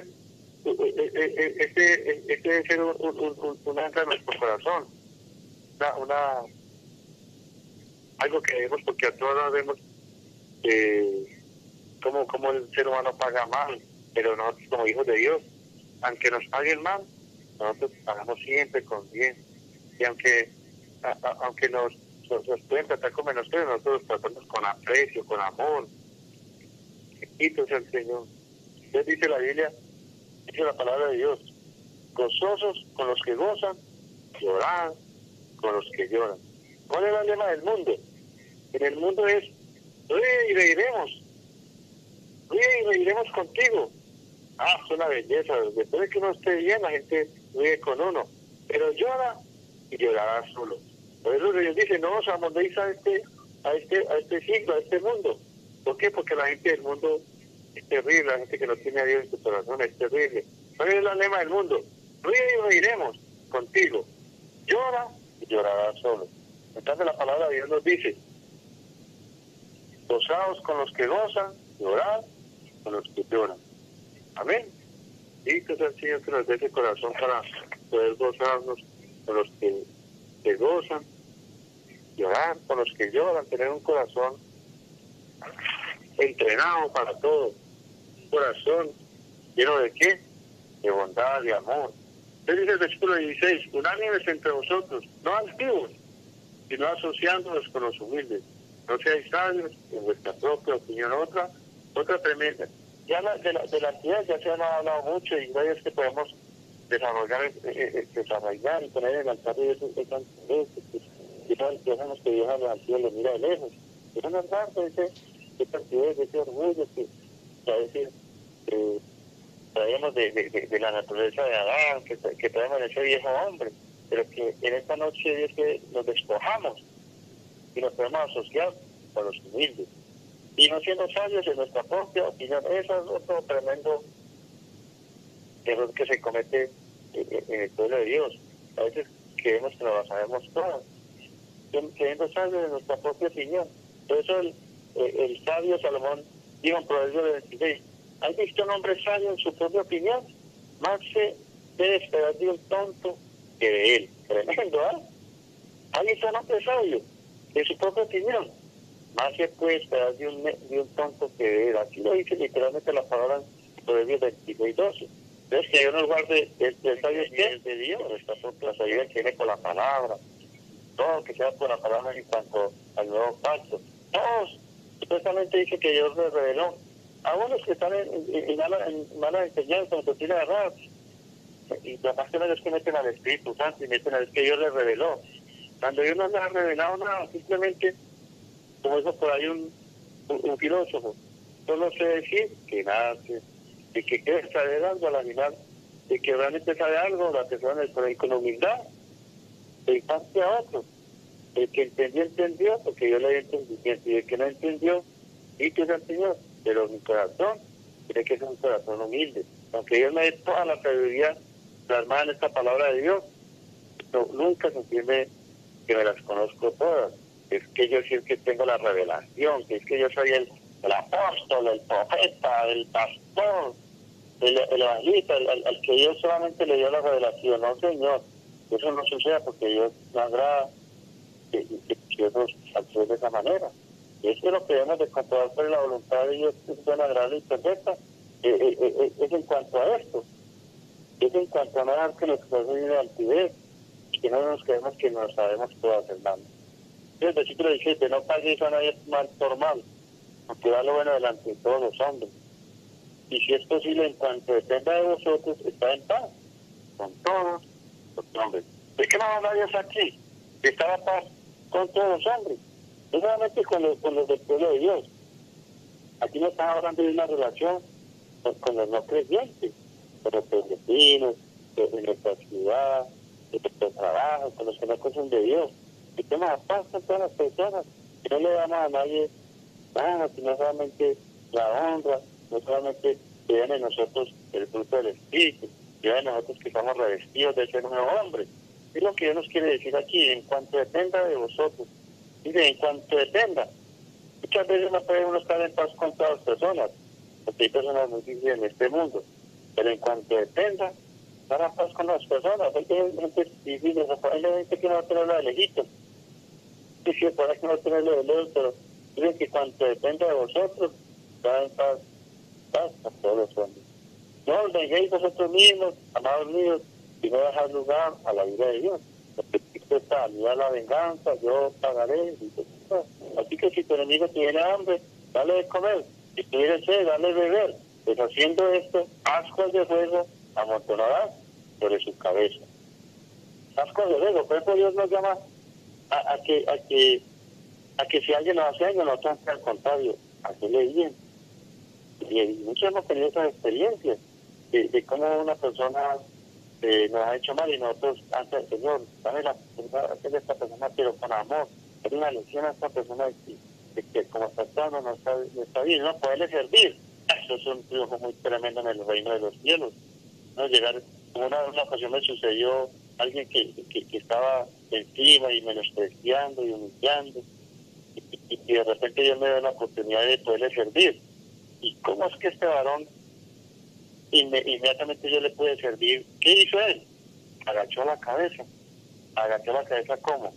este, este debe ser un, un, un, un ancla en nuestro corazón, una, una, algo que vemos, porque a todos vemos eh, cómo, cómo el ser humano paga mal, pero nosotros como hijos de Dios, aunque nos paguen mal, nosotros pagamos siempre con bien. Y aunque a, a, aunque nos, nos, nos pueden tratar con menos, pero nosotros tratamos con aprecio, con amor. Bendito sea el Señor. Entonces dice la Biblia, dice la palabra de Dios, gozosos con los que gozan, llorar con los que lloran. ¿Cuál es el lema del mundo? En el mundo es, ríe y reiremos, ríe y reiremos contigo. Ah, es una belleza. Después de que uno esté bien, la gente ríe con uno, pero llora y llorará solo. Por eso Dios dice, no os amondéis a este, a este, a este siglo, a este mundo. ¿Por qué? Porque la gente del mundo es terrible, la gente que no tiene a Dios en su corazón es terrible. ¿Cuál es el lema del mundo? Ríe y reiremos contigo. Llora y llorará solo. Entonces la palabra de Dios nos dice, gozaos con los que gozan, llorad con los que lloran. Amén. Y que sea el Señor que nos dé ese corazón para poder gozarnos con los que, que gozan, llorar con los que lloran, tener un corazón entrenado para todo, un corazón lleno de qué, de bondad, de amor. Entonces dice el versículo dieciséis, unánimes entre vosotros, no altivos, sino asociándonos con los humildes. No seáis sabios en vuestra propia opinión. Otra, otra tremenda. Ya la, de, la, de la actividad ya se han hablado mucho y varias que podemos desarrollar, eh, eh, desarrollar y poner en el altar de Dios esa actividad. Quizás dejamos que Dios al cielo lo mira de lejos. Es una verdad, ese, esa actividad, ese orgullo que, que a veces eh, traemos de, de, de, de la naturaleza de Adán, que, que traemos de ese viejo hombre, pero que en esta noche Dios que nos despojamos y nos podemos asociar con los humildes. Y no siendo sabios en nuestra propia opinión. Eso es otro tremendo error que se comete en el pueblo de Dios. A veces creemos que no lo sabemos todo. Siendo sabios en nuestra propia opinión. Por eso el, el, el sabio Salomón dijo en Proverbios veintiséis, ¿has visto un hombre sabio en su propia opinión? Más se debe esperar de un tonto que de él. Tremendo, ¿ah? ¿eh? Ahí está un hombre sabio, en su propia opinión. Más se puede esperar de un, de un tonto que de él. Aquí lo dice literalmente la palabra en Proverbios veintiséis, doce. Entonces, que Dios nos guarde, el, el sabio es que es de Dios, está por la sabiduría que viene por la palabra. Todo que sea por la palabra en cuanto al nuevo pacto. Todos, supuestamente dice que Dios les reveló. A unos que están en, en, en, mala, en mala enseñanza, en doctrina errada, y la más que no es que meten al Espíritu Santo y meten a es que Dios les reveló. Cuando Dios no les ha revelado nada, simplemente, como dijo por ahí un, un, un filósofo, solo sé decir que nada, que, que, que quiere saber algo a la final, de que realmente sabe algo, la persona con humildad, de parte a otro. El que entendió, entendió, porque yo le di entendimiento, y el que no entendió, y que es el Señor, pero mi corazón tiene que ser un corazón humilde. Aunque Dios me dé toda la sabiduría plasmada en esta palabra de Dios, no, nunca se entiende que me las conozco todas. Es que yo sí es que tengo la revelación, que es que yo soy el, el apóstol, el profeta, el pastor, el, el evangelista, al, al que Dios solamente le dio la revelación. No, Señor, eso no sucede porque Dios me agrada que, que, que Dios actúe de esa manera. Y es que lo que debemos de comprobar por la voluntad de Dios, que es buena, agradable y perfecta, eh, eh, eh, es en cuanto a esto. Es en cuanto a no dar que nuestro corazón llene de altivez, que no nos creemos que nos sabemos todas, hermano. El versículo diecisiete, no paguéis a nadie mal por mal, porque da lo bueno delante de todos los hombres. Y si es posible, en cuanto dependa de vosotros, está en paz con todos los hombres. ¿De qué no habla Dios aquí? Que está en paz con todos los hombres, no solamente con los, con los del pueblo de Dios. Aquí no estamos hablando de una relación con, con los no creyentes, con los vecinos, de nuestra ciudad, de nuestro trabajo, con los que no conocen de Dios. Que tenemos a paz con todas las personas, que no le damos a nadie nada, sino solamente la honra, no solamente que vean en nosotros el fruto del Espíritu, que vean en nosotros que estamos revestidos de ese nuevo hombre. Es lo que Dios nos quiere decir aquí, en cuanto dependa de vosotros. Dice, en cuanto dependa. Muchas veces no puede uno estar en paz con todas las personas, porque hay personas muy difíciles en este mundo, pero en cuanto dependa, estar en paz con las personas. Hay gente difícil, hay gente que no va a tener la de lejitos. Sí, sí, para que no tenerlo de lejos, pero dice que cuanto dependa de vosotros, estar en paz, paz con todos los hombres. No os venguéis vosotros mismos, amados míos, y no dejar lugar a la vida de Dios. Porque Cristo está a la venganza, yo pagaré. Dice, no. Así que si tu enemigo tiene hambre, dale de comer. Si tuviera sed, dale de beber. Pues haciendo esto, ascuas de fuego amontonarás sobre su cabeza. Ascuas de fuego. Por eso Dios nos llama a, a que a que a que si alguien nos hace daño, no tanto al contrario, hacerle bien. Y, y muchos hemos tenido esas experiencias de, de cómo una persona eh, nos ha hecho mal y nosotros, antes del Señor, dame la oportunidad de hacerle a esta persona, pero con amor, es una lección a esta persona de que, de que como persona no está, no está bien, no poderle servir. Eso es un triunfo muy tremendo en el reino de los cielos. No llegar, como una, una ocasión me sucedió, alguien que, que, que estaba encima y menospreciando y humillando, y, y, y de repente Dios me dio la oportunidad de poderle servir. ¿Y cómo es que este varón, inme, inmediatamente yo le pude servir? ¿Qué hizo él? Agachó la cabeza. ¿Agachó la cabeza cómo?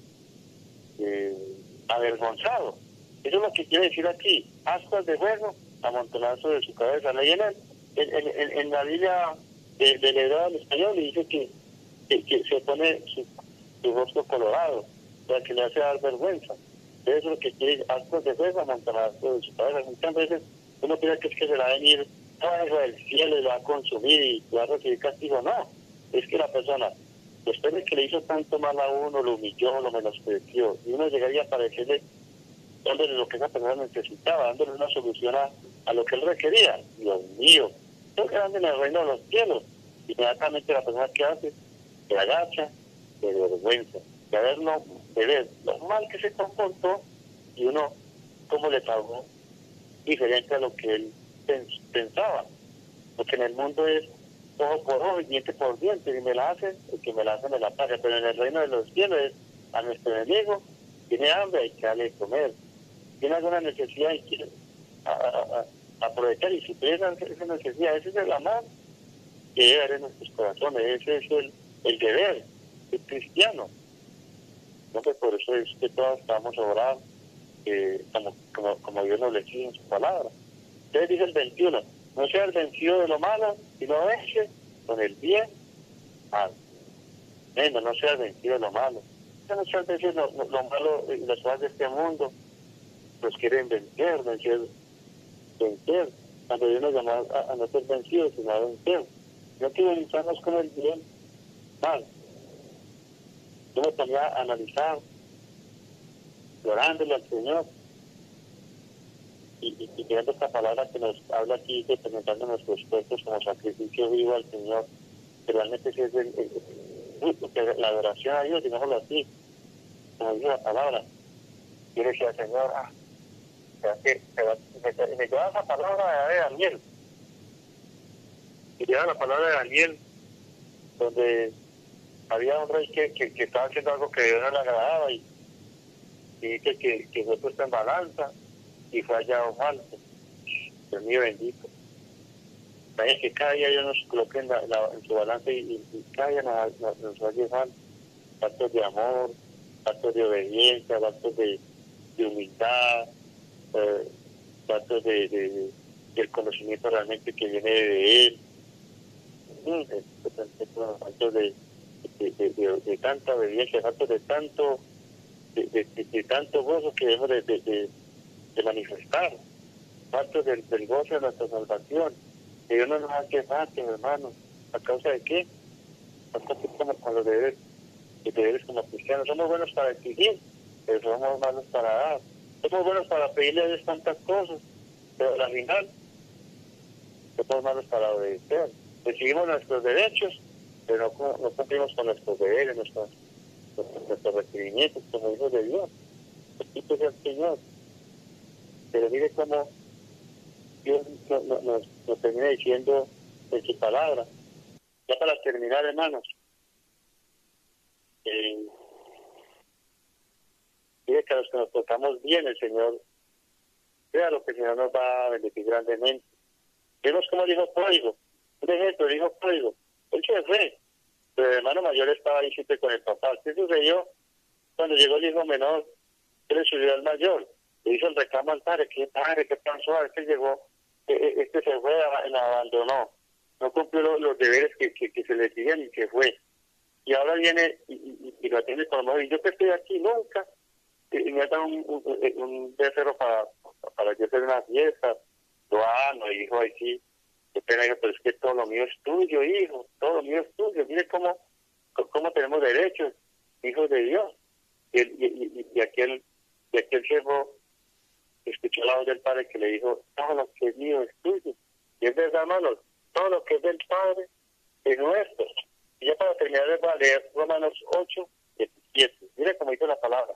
Eh, avergonzado. Eso es lo que quiere decir aquí. Ascuas de fuego amontonadas sobre su cabeza. Leí en, en, en, en la Biblia de, del hebreo al español y dice que, que, que se pone su, su rostro colorado, para que le hace dar vergüenza. Eso es lo que quiere, ascuas de fuego amontonadas sobre su cabeza. Muchas veces uno piensa que es que se la va a venir toda eso del cielo y lo va a consumir y va a recibir castigo. No, es que la persona, después de que le hizo tanto mal a uno, lo humilló, lo menospreció, y uno llegaría a parecerle dándole lo que esa persona necesitaba, dándole una solución a, a lo que él requería. Dios mío, estoy quedando en el reino de los cielos. Inmediatamente la persona que hace, se agacha, se vergüenza, de verlo, de ver lo mal que se comportó y uno, cómo le pagó diferente a lo que él pensaba. Porque en el mundo es ojo por ojo y diente por diente, y me la hacen, el que me la hace me la paga. Pero en el reino de los cielos es a nuestro enemigo, tiene hambre, hay que darle de comer. tiene alguna necesidad y quiere a, a, a aprovechar y suplir esa, esa necesidad. Ese es el amor que debe haber en nuestros corazones, ese es el, el deber del cristiano. Entonces, por eso es que todos estamos a orar eh, como, como, como Dios nos le exige en su palabra. Entonces dice el veintiuno, no seas vencido de lo malo, sino vence con el bien mal. Bueno, no seas vencido de lo malo. Muchas veces lo, lo, lo malo y las cosas de este mundo nos quieren vencer, vencer, vencer. Cuando Dios nos llama a, a no ser vencidos, sino a vencer. No quiero vencernos con el bien mal. Yo me ponía a analizar, orándole al Señor, y, y, y viendo esta palabra que nos habla aquí, de presentando nuestros cuerpos como sacrificio vivo al Señor, que realmente es el, el, el, el, la adoración a Dios, digámoslo así, como dice la palabra. Yo le decía al Señor, ah, o sea, que me, me, me llevaba esa palabra de Daniel, me llevaba la palabra de Daniel, donde había un rey que, que, que estaba haciendo algo que a Dios no le agradaba y, y dice que, que fue puesto en balanza y fue hallado falso. Dios mío bendito. Vaya que cada día Dios nos coloque en, la, la, en su balanza y, y, y cada día nos, nos, nos va a llevar actos de amor, actos de obediencia, actos de, de humildad, eh, actos de, de, de, del conocimiento realmente que viene de Él, actos de, de, de, de, de tanta obediencia, actos de tanto, de, de, de, de tanto gozo que debemos de, de, de, de manifestar, actos del, del gozo de nuestra salvación. Que Dios no nos hace fácil, hermanos. ¿A causa de qué? Hasta que como con los deberes, los deberes como cristianos. Somos buenos para exigir, pero somos malos para dar. Somos buenos para pedirle a Dios tantas cosas, pero al final somos malos para obedecer. Recibimos nuestros derechos, pero no, no cumplimos con nuestros deberes, nuestros, nuestros, nuestros requerimientos como hijos de Dios. Bendito es el Señor. Pero mire cómo Dios nos, nos, nos, nos termina diciendo en su palabra. Ya para terminar, hermanos, eh, mire que a los que nos tocamos bien el Señor, créalo que el Señor nos va a bendecir grandemente. Vemos como el hijo pródigo, un ejemplo, el hijo pródigo, él se fue, pero el hermano mayor estaba ahí siempre con el papá. ¿Qué sucedió? Cuando llegó el hijo menor, él le subió al mayor, le hizo el reclamo al padre, ¿qué padre, qué pasó? Este llegó, este se fue, la abandonó, no cumplió los, los deberes que, que, que se le exigían y se fue. Y ahora viene y, y, y lo atiende con amor. Y yo que estoy aquí nunca, y me ha dado un, un, un becerro para, para yo hacer una fiesta. Lo amo, hijo, ahí sí. Qué pena, hijo, pero es que todo lo mío es tuyo, hijo. Todo lo mío es tuyo. Mire cómo, cómo tenemos derechos, hijos de Dios. Y, y, y, y aquel, y aquel siervo escuchó la voz del Padre que le dijo, todo lo que es mío es tuyo. Y es verdad, hermanos, todo lo que es del Padre es nuestro. Y ya para terminar les voy a leer Romanos ocho, diecisiete. Mire cómo dice la palabra.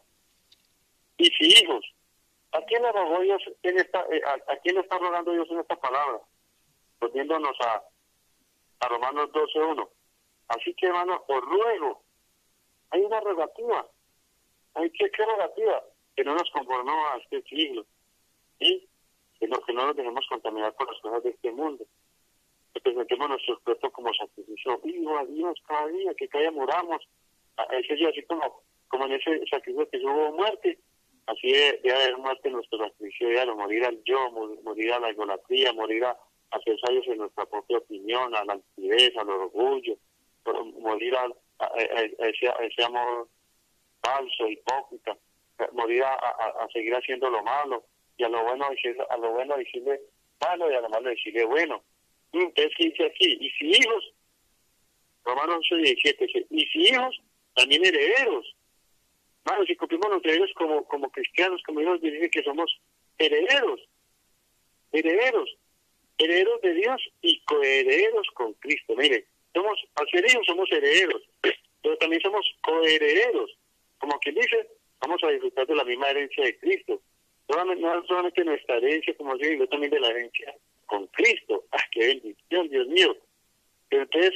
Y si hijos, ¿a quién le rogó Dios en esta, eh, a, a quién le está rogando Dios en esta palabra? Volviéndonos a, a Romanos doce, uno. Así que, hermano, os ruego, hay una rogativa. Hay que, ¿qué rogativa? Que no nos conformemos a este siglo. ¿Sí? Que no, que no nos dejemos contaminar por las cosas de este mundo. Que presentemos nuestros cuerpos como sacrificio vivo a Dios cada día, que cada día moramos. A ese día, así como, como en ese sacrificio que hubo muerte, así debe haber muerte en nuestro sacrificio diario, morir al yo, morir a la idolatría, morir a, a ser sabios en nuestra propia opinión, a la altivez, al orgullo, morir a, a, a, ese, a ese amor falso, hipócrita, morir a, a, a seguir haciendo lo malo, y a lo bueno decirle, a lo bueno decirle malo y a lo malo decirle bueno. Y entonces dice aquí, y si hijos, Romanos once, diecisiete, y si hijos, también herederos. Bueno, si cumplimos los deberes como, como cristianos, como Dios dice que somos herederos, herederos, herederos de Dios y coherederos con Cristo. Mire, somos, al ser hijos somos herederos, pero también somos coherederos. Como quien dice, vamos a disfrutar de la misma herencia de Cristo. Solamente, no solamente nuestra herencia, como yo digo, también de la herencia con Cristo. ¡Ah, qué bendición, Dios mío! Pero entonces,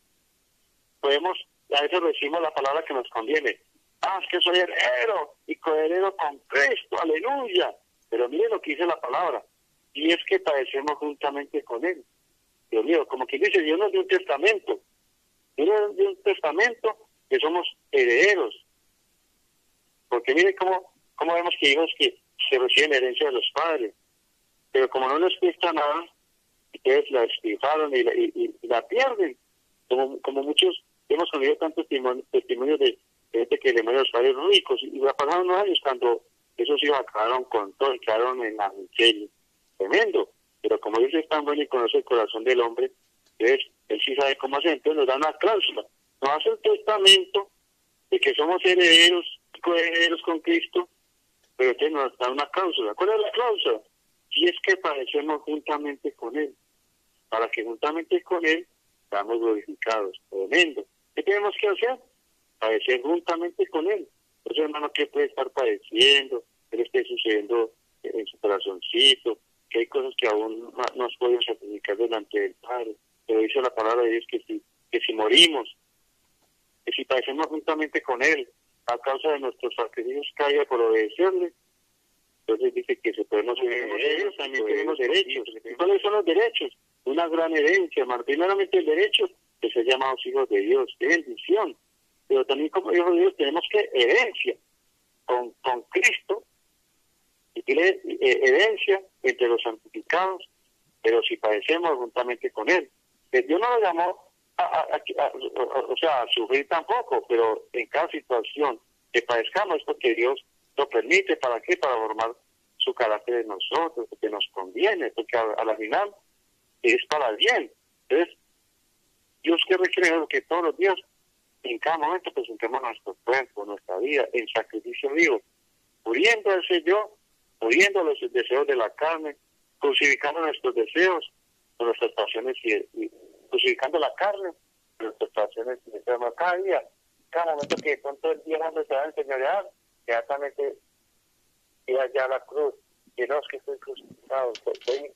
podemos, a veces recibimos la palabra que nos conviene. Ah, es que soy heredero y coheredero con Cristo, aleluya. Pero mire lo que dice la palabra, y es que padecemos juntamente con Él. Dios mío, como que dice, Dios nos dio un testamento, Dios nos dio un testamento que somos herederos. Porque mire cómo, cómo vemos que hijos que se reciben herencia de los padres, pero como no les cuesta nada, ustedes la despilfarran y, y, y, y la pierden. Como, como muchos, hemos conocido tantos testimonios de gente que le mueren a los padres ricos, y va pasaron unos años cuando esos hijos acabaron con todo y quedaron en la miseria. Tremendo. Pero como Dios es tan bueno y conoce el corazón del hombre, entonces Él sí sabe cómo hacer, entonces nos da una cláusula. Nos hace un testamento de que somos herederos, herederos con Cristo, pero entonces nos da una cláusula. ¿Cuál es la cláusula? Si es que padecemos juntamente con Él, para que juntamente con Él seamos glorificados. Tremendo. ¿Qué tenemos que hacer? Padecer juntamente con Él. Entonces, hermano, ¿qué puede estar padeciendo? ¿Qué le esté sucediendo en su corazoncito? Que hay cosas que aún no nos pueden sacrificar delante del Padre. Pero dice la palabra de Dios que si, que si morimos, que si padecemos juntamente con Él, a causa de nuestros sacrificios caiga por obedecerle, entonces dice que si podemos herederos, también tenemos derechos. ¿Y cuáles son los derechos? Una gran herencia, hermano. Primeramente el derecho de ser llamados hijos de Dios, de bendición. Pero también como hijos de Dios tenemos que herencia con, con Cristo, y tiene herencia entre los santificados, pero si padecemos juntamente con Él. Dios no lo llamó a, a, a, a, a, o sea, a sufrir tampoco, pero en cada situación que padezcamos es porque Dios lo permite. ¿Para qué? Para formar su carácter en nosotros, porque nos conviene, porque a, a la final es para el bien. Entonces, Dios quiere creer que todos los días, en cada momento, presentemos nuestro cuerpo, nuestra vida, en sacrificio vivo, muriendo al ser yo, muriendo a los deseos de la carne, crucificando nuestros deseos, con nuestras pasiones y, y crucificando la carne, con nuestras pasiones y deseos. Cada día, cada momento que con todo el día cuando se va a enseñorear, inmediatamente ir allá a la cruz, que no es que estoy crucificado, estoy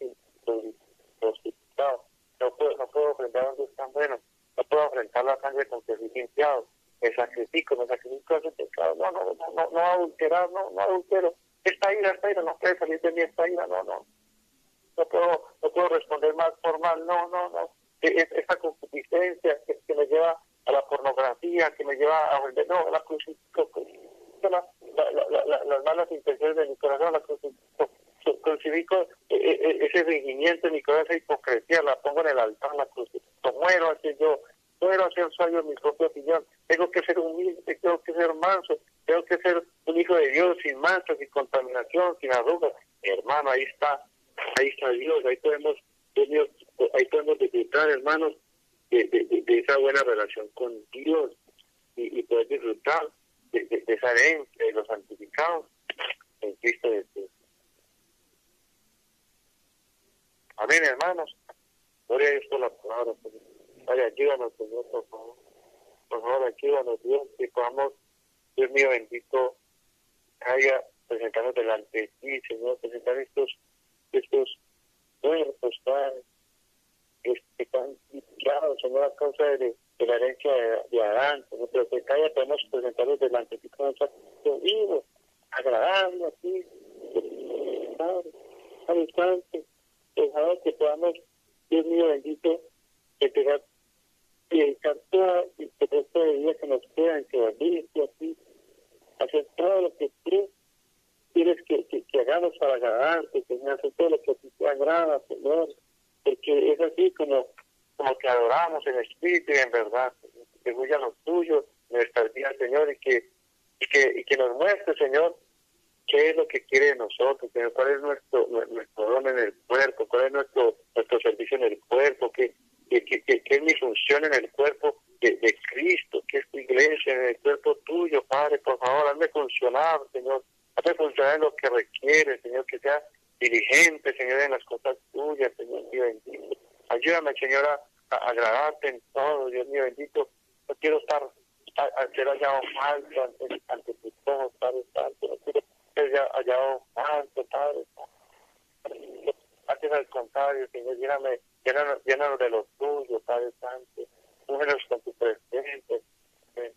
crucificado, no puedo, no puedo ofrendar a un Dios tan bueno, no puedo enfrentar la sangre con que fui limpiado, me sacrifico, me sacrifico a ese pecado, no, no, no, no, no adulterar, no, no adultero, esta ira, esta ira, no puede salir de mí esta ira, no, no, no puedo, no puedo responder mal por mal, no, no, no, es, esa concupiscencia que, que me lleva a la pornografía, que me lleva a ofender, no, la crucifico, la, la, la, la, las malas intenciones de mi corazón, la crucifico, crucifico ese fingimiento en mi corazón, esa hipocresía, la pongo en el altar, la crucifico, muero hacia yo, muero hacia el sueño de mi propia opinión, tengo que ser humilde, tengo que ser manso, tengo que ser un hijo de Dios sin mancha, sin contaminación, sin arrugas. Hermano, ahí está, ahí está Dios, ahí podemos, Dios, ahí podemos disfrutar, hermanos, de, de, de, de esa buena relación con Dios y, y poder disfrutar de, de, de esa herencia de los santificados en Cristo Jesús. Amén, hermanos. Gloria a Dios por la palabra. Vaya, ayúdanos, Señor, por favor. Por favor, ayúdanos, Dios, que podamos, Dios mío, bendito, haya presentarnos delante de ti, Señor, presentar estos, estos muertos, Padre, que están limpiados, Señor, a causa de, de la herencia de, de Adán, Señor, pero que cada día podemos presentarlos delante de ti con un sacrificio vivo, agradable a ti, Padre, al instante, por favor, que podamos, Dios mío, bendito, empezar a dedicar toda el resto de vida que nos queda en servirte a ti, hacer todo lo que tú quieres que, que, que hagamos para agradarte, Señor, hacer todo lo que a ti te agrada, Señor, porque es así como, como que adoramos en espíritu y en verdad, que huya lo tuyo en nuestras vidas, Señor, y que, y que, y que nos muestre, Señor, qué es lo que quiere de nosotros, Señor, cuál es nuestro, nuestro don en el cuerpo, cuál es nuestro, nuestro servicio en el cuerpo, qué, qué, qué, qué, qué es mi función en el cuerpo de, de Cristo, qué es tu iglesia, en el cuerpo tuyo, Padre, por favor, hazme funcionar, Señor, hazme funcionar en lo que requiere, Señor, que sea diligente, Señor, en las cosas tuyas, Señor mío bendito. Ayúdame, Señor, a, a agradarte en todo, Dios mío bendito. No quiero estar a, a ser hallado falso ante, ante tus ojos, Padre Santo. No quiero ser hallado falso, Padre Santo. Antes al contrario, Señor, lléname, llénanos, llénanos de lo tuyo, Padre Santo. Únenos con tu presencia.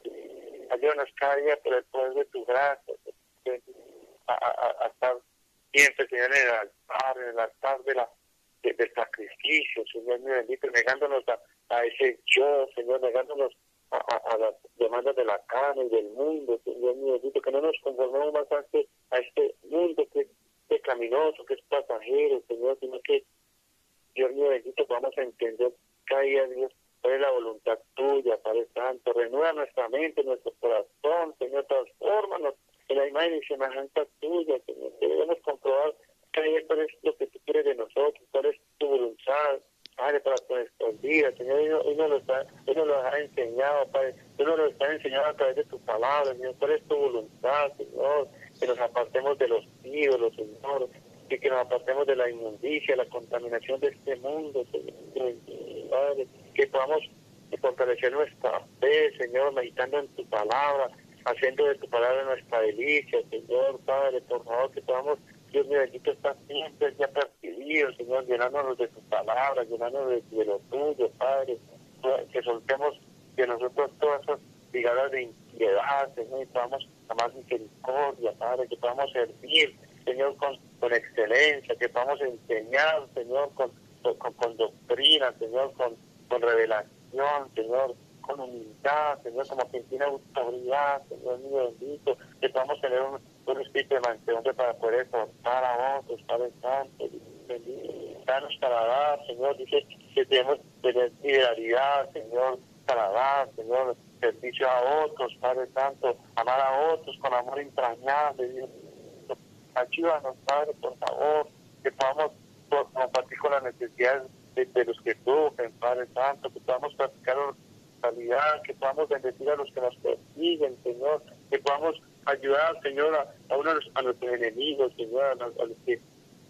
Ayúdanos cada día por el poder de tu gracia, a, a, a estar siempre, Señor, en el altar, en el altar de la, de, del sacrificio, Señor mío bendito, negándonos a, a ese yo, Señor, negándonos a, a, a las demandas de la carne y del mundo, Señor mío bendito, que no nos conformemos más a este, a este mundo que es pecaminoso, que es pasajero, Señor, sino que, Dios mío bendito, vamos a entender cada día, Dios, cuál es la voluntad tuya, Padre Santo. Renueva nuestra mente, nuestro corazón, Señor, transfórmanos en la imagen y semejanza tuya, Señor. Que debemos comprobar cada día cuál es lo que tú quieres de nosotros, cuál es tu voluntad, Padre, para nuestros días, Señor. Hoy, hoy nos lo está, hoy nos lo has enseñado, Padre. Tú nos lo estás enseñando a través de tu palabra, Señor. ¿Cuál es tu voluntad, Señor? Que nos apartemos de los ídolos, Señor. Y que nos apartemos de la inmundicia, la contaminación de este mundo, Señor. Padre, que podamos fortalecer nuestra fe, Señor, meditando en tu palabra, haciendo de tu palabra nuestra delicia, Señor, Padre, por favor, que podamos, Dios mío, bendito, estar siempre ya percibidos, Señor, llenándonos de tu palabra, llenándonos de, de lo tuyo, Padre, que soltemos de nosotros todas esas ligadas de impiedad, Señor, y podamos amar misericordia, Padre, que podamos servir, Señor, con, con excelencia, que podamos enseñar, Señor, con, con, con doctrina, Señor, con, con revelación, Señor, con humildad, Señor, como quien tiene autoridad, Señor mío bendito, que podamos tener un, un espíritu de mansedumbre para poder exhortar a otros, Padre Santo, bendito, danos para dar, Señor, dice que tenemos tener fidelidad, Señor, para dar, Señor, servicio a otros, Padre Santo, amar a otros con amor entrañable, Dios. Ayúdanos, Padre, por favor, que podamos compartir con las necesidades de, de los que sufren, Padre Santo, que podamos practicar la hospitalidad, que podamos bendecir a los que nos persiguen, Señor, que podamos ayudar, Señor, a, a, uno de los, a nuestros enemigos, Señor, a, a los que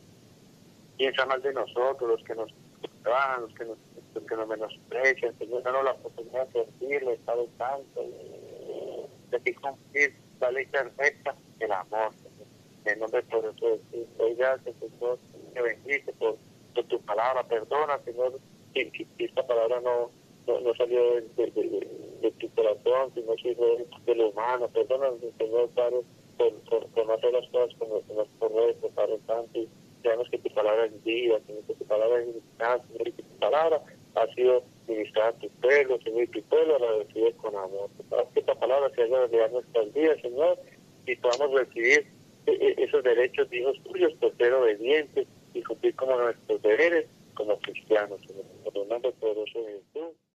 piensan mal de nosotros, los que nos trabajan, los que nos, los que nos menosprecian, Señor, danos la oportunidad de servirles, Padre Santo, de que cumplir la ley perfecta, el amor, Señor. En nombre poderoso de Cristo, doy gracias, Señor, te bendice por, por tu palabra, perdona, Señor, si, si, si esta palabra no, no, no salió de, de, de, de tu corazón, sino que fue de lo humano, perdona, Señor, Padre, por, por, por no hacer las cosas como nos correcto, Padre Santo, y sabemos que tu palabra es vida, Señor, que tu palabra es ministrada, Señor, y que tu palabra ha sido ministrada a tu pueblo, Señor, y tu pueblo la recibe con amor. Que esta palabra sea realidad en nuestras vidas, Señor, y podamos recibir esos derechos de hijos tuyos, por ser obedientes y cumplir como nuestros deberes como cristianos, en el nombre poderoso de Dios.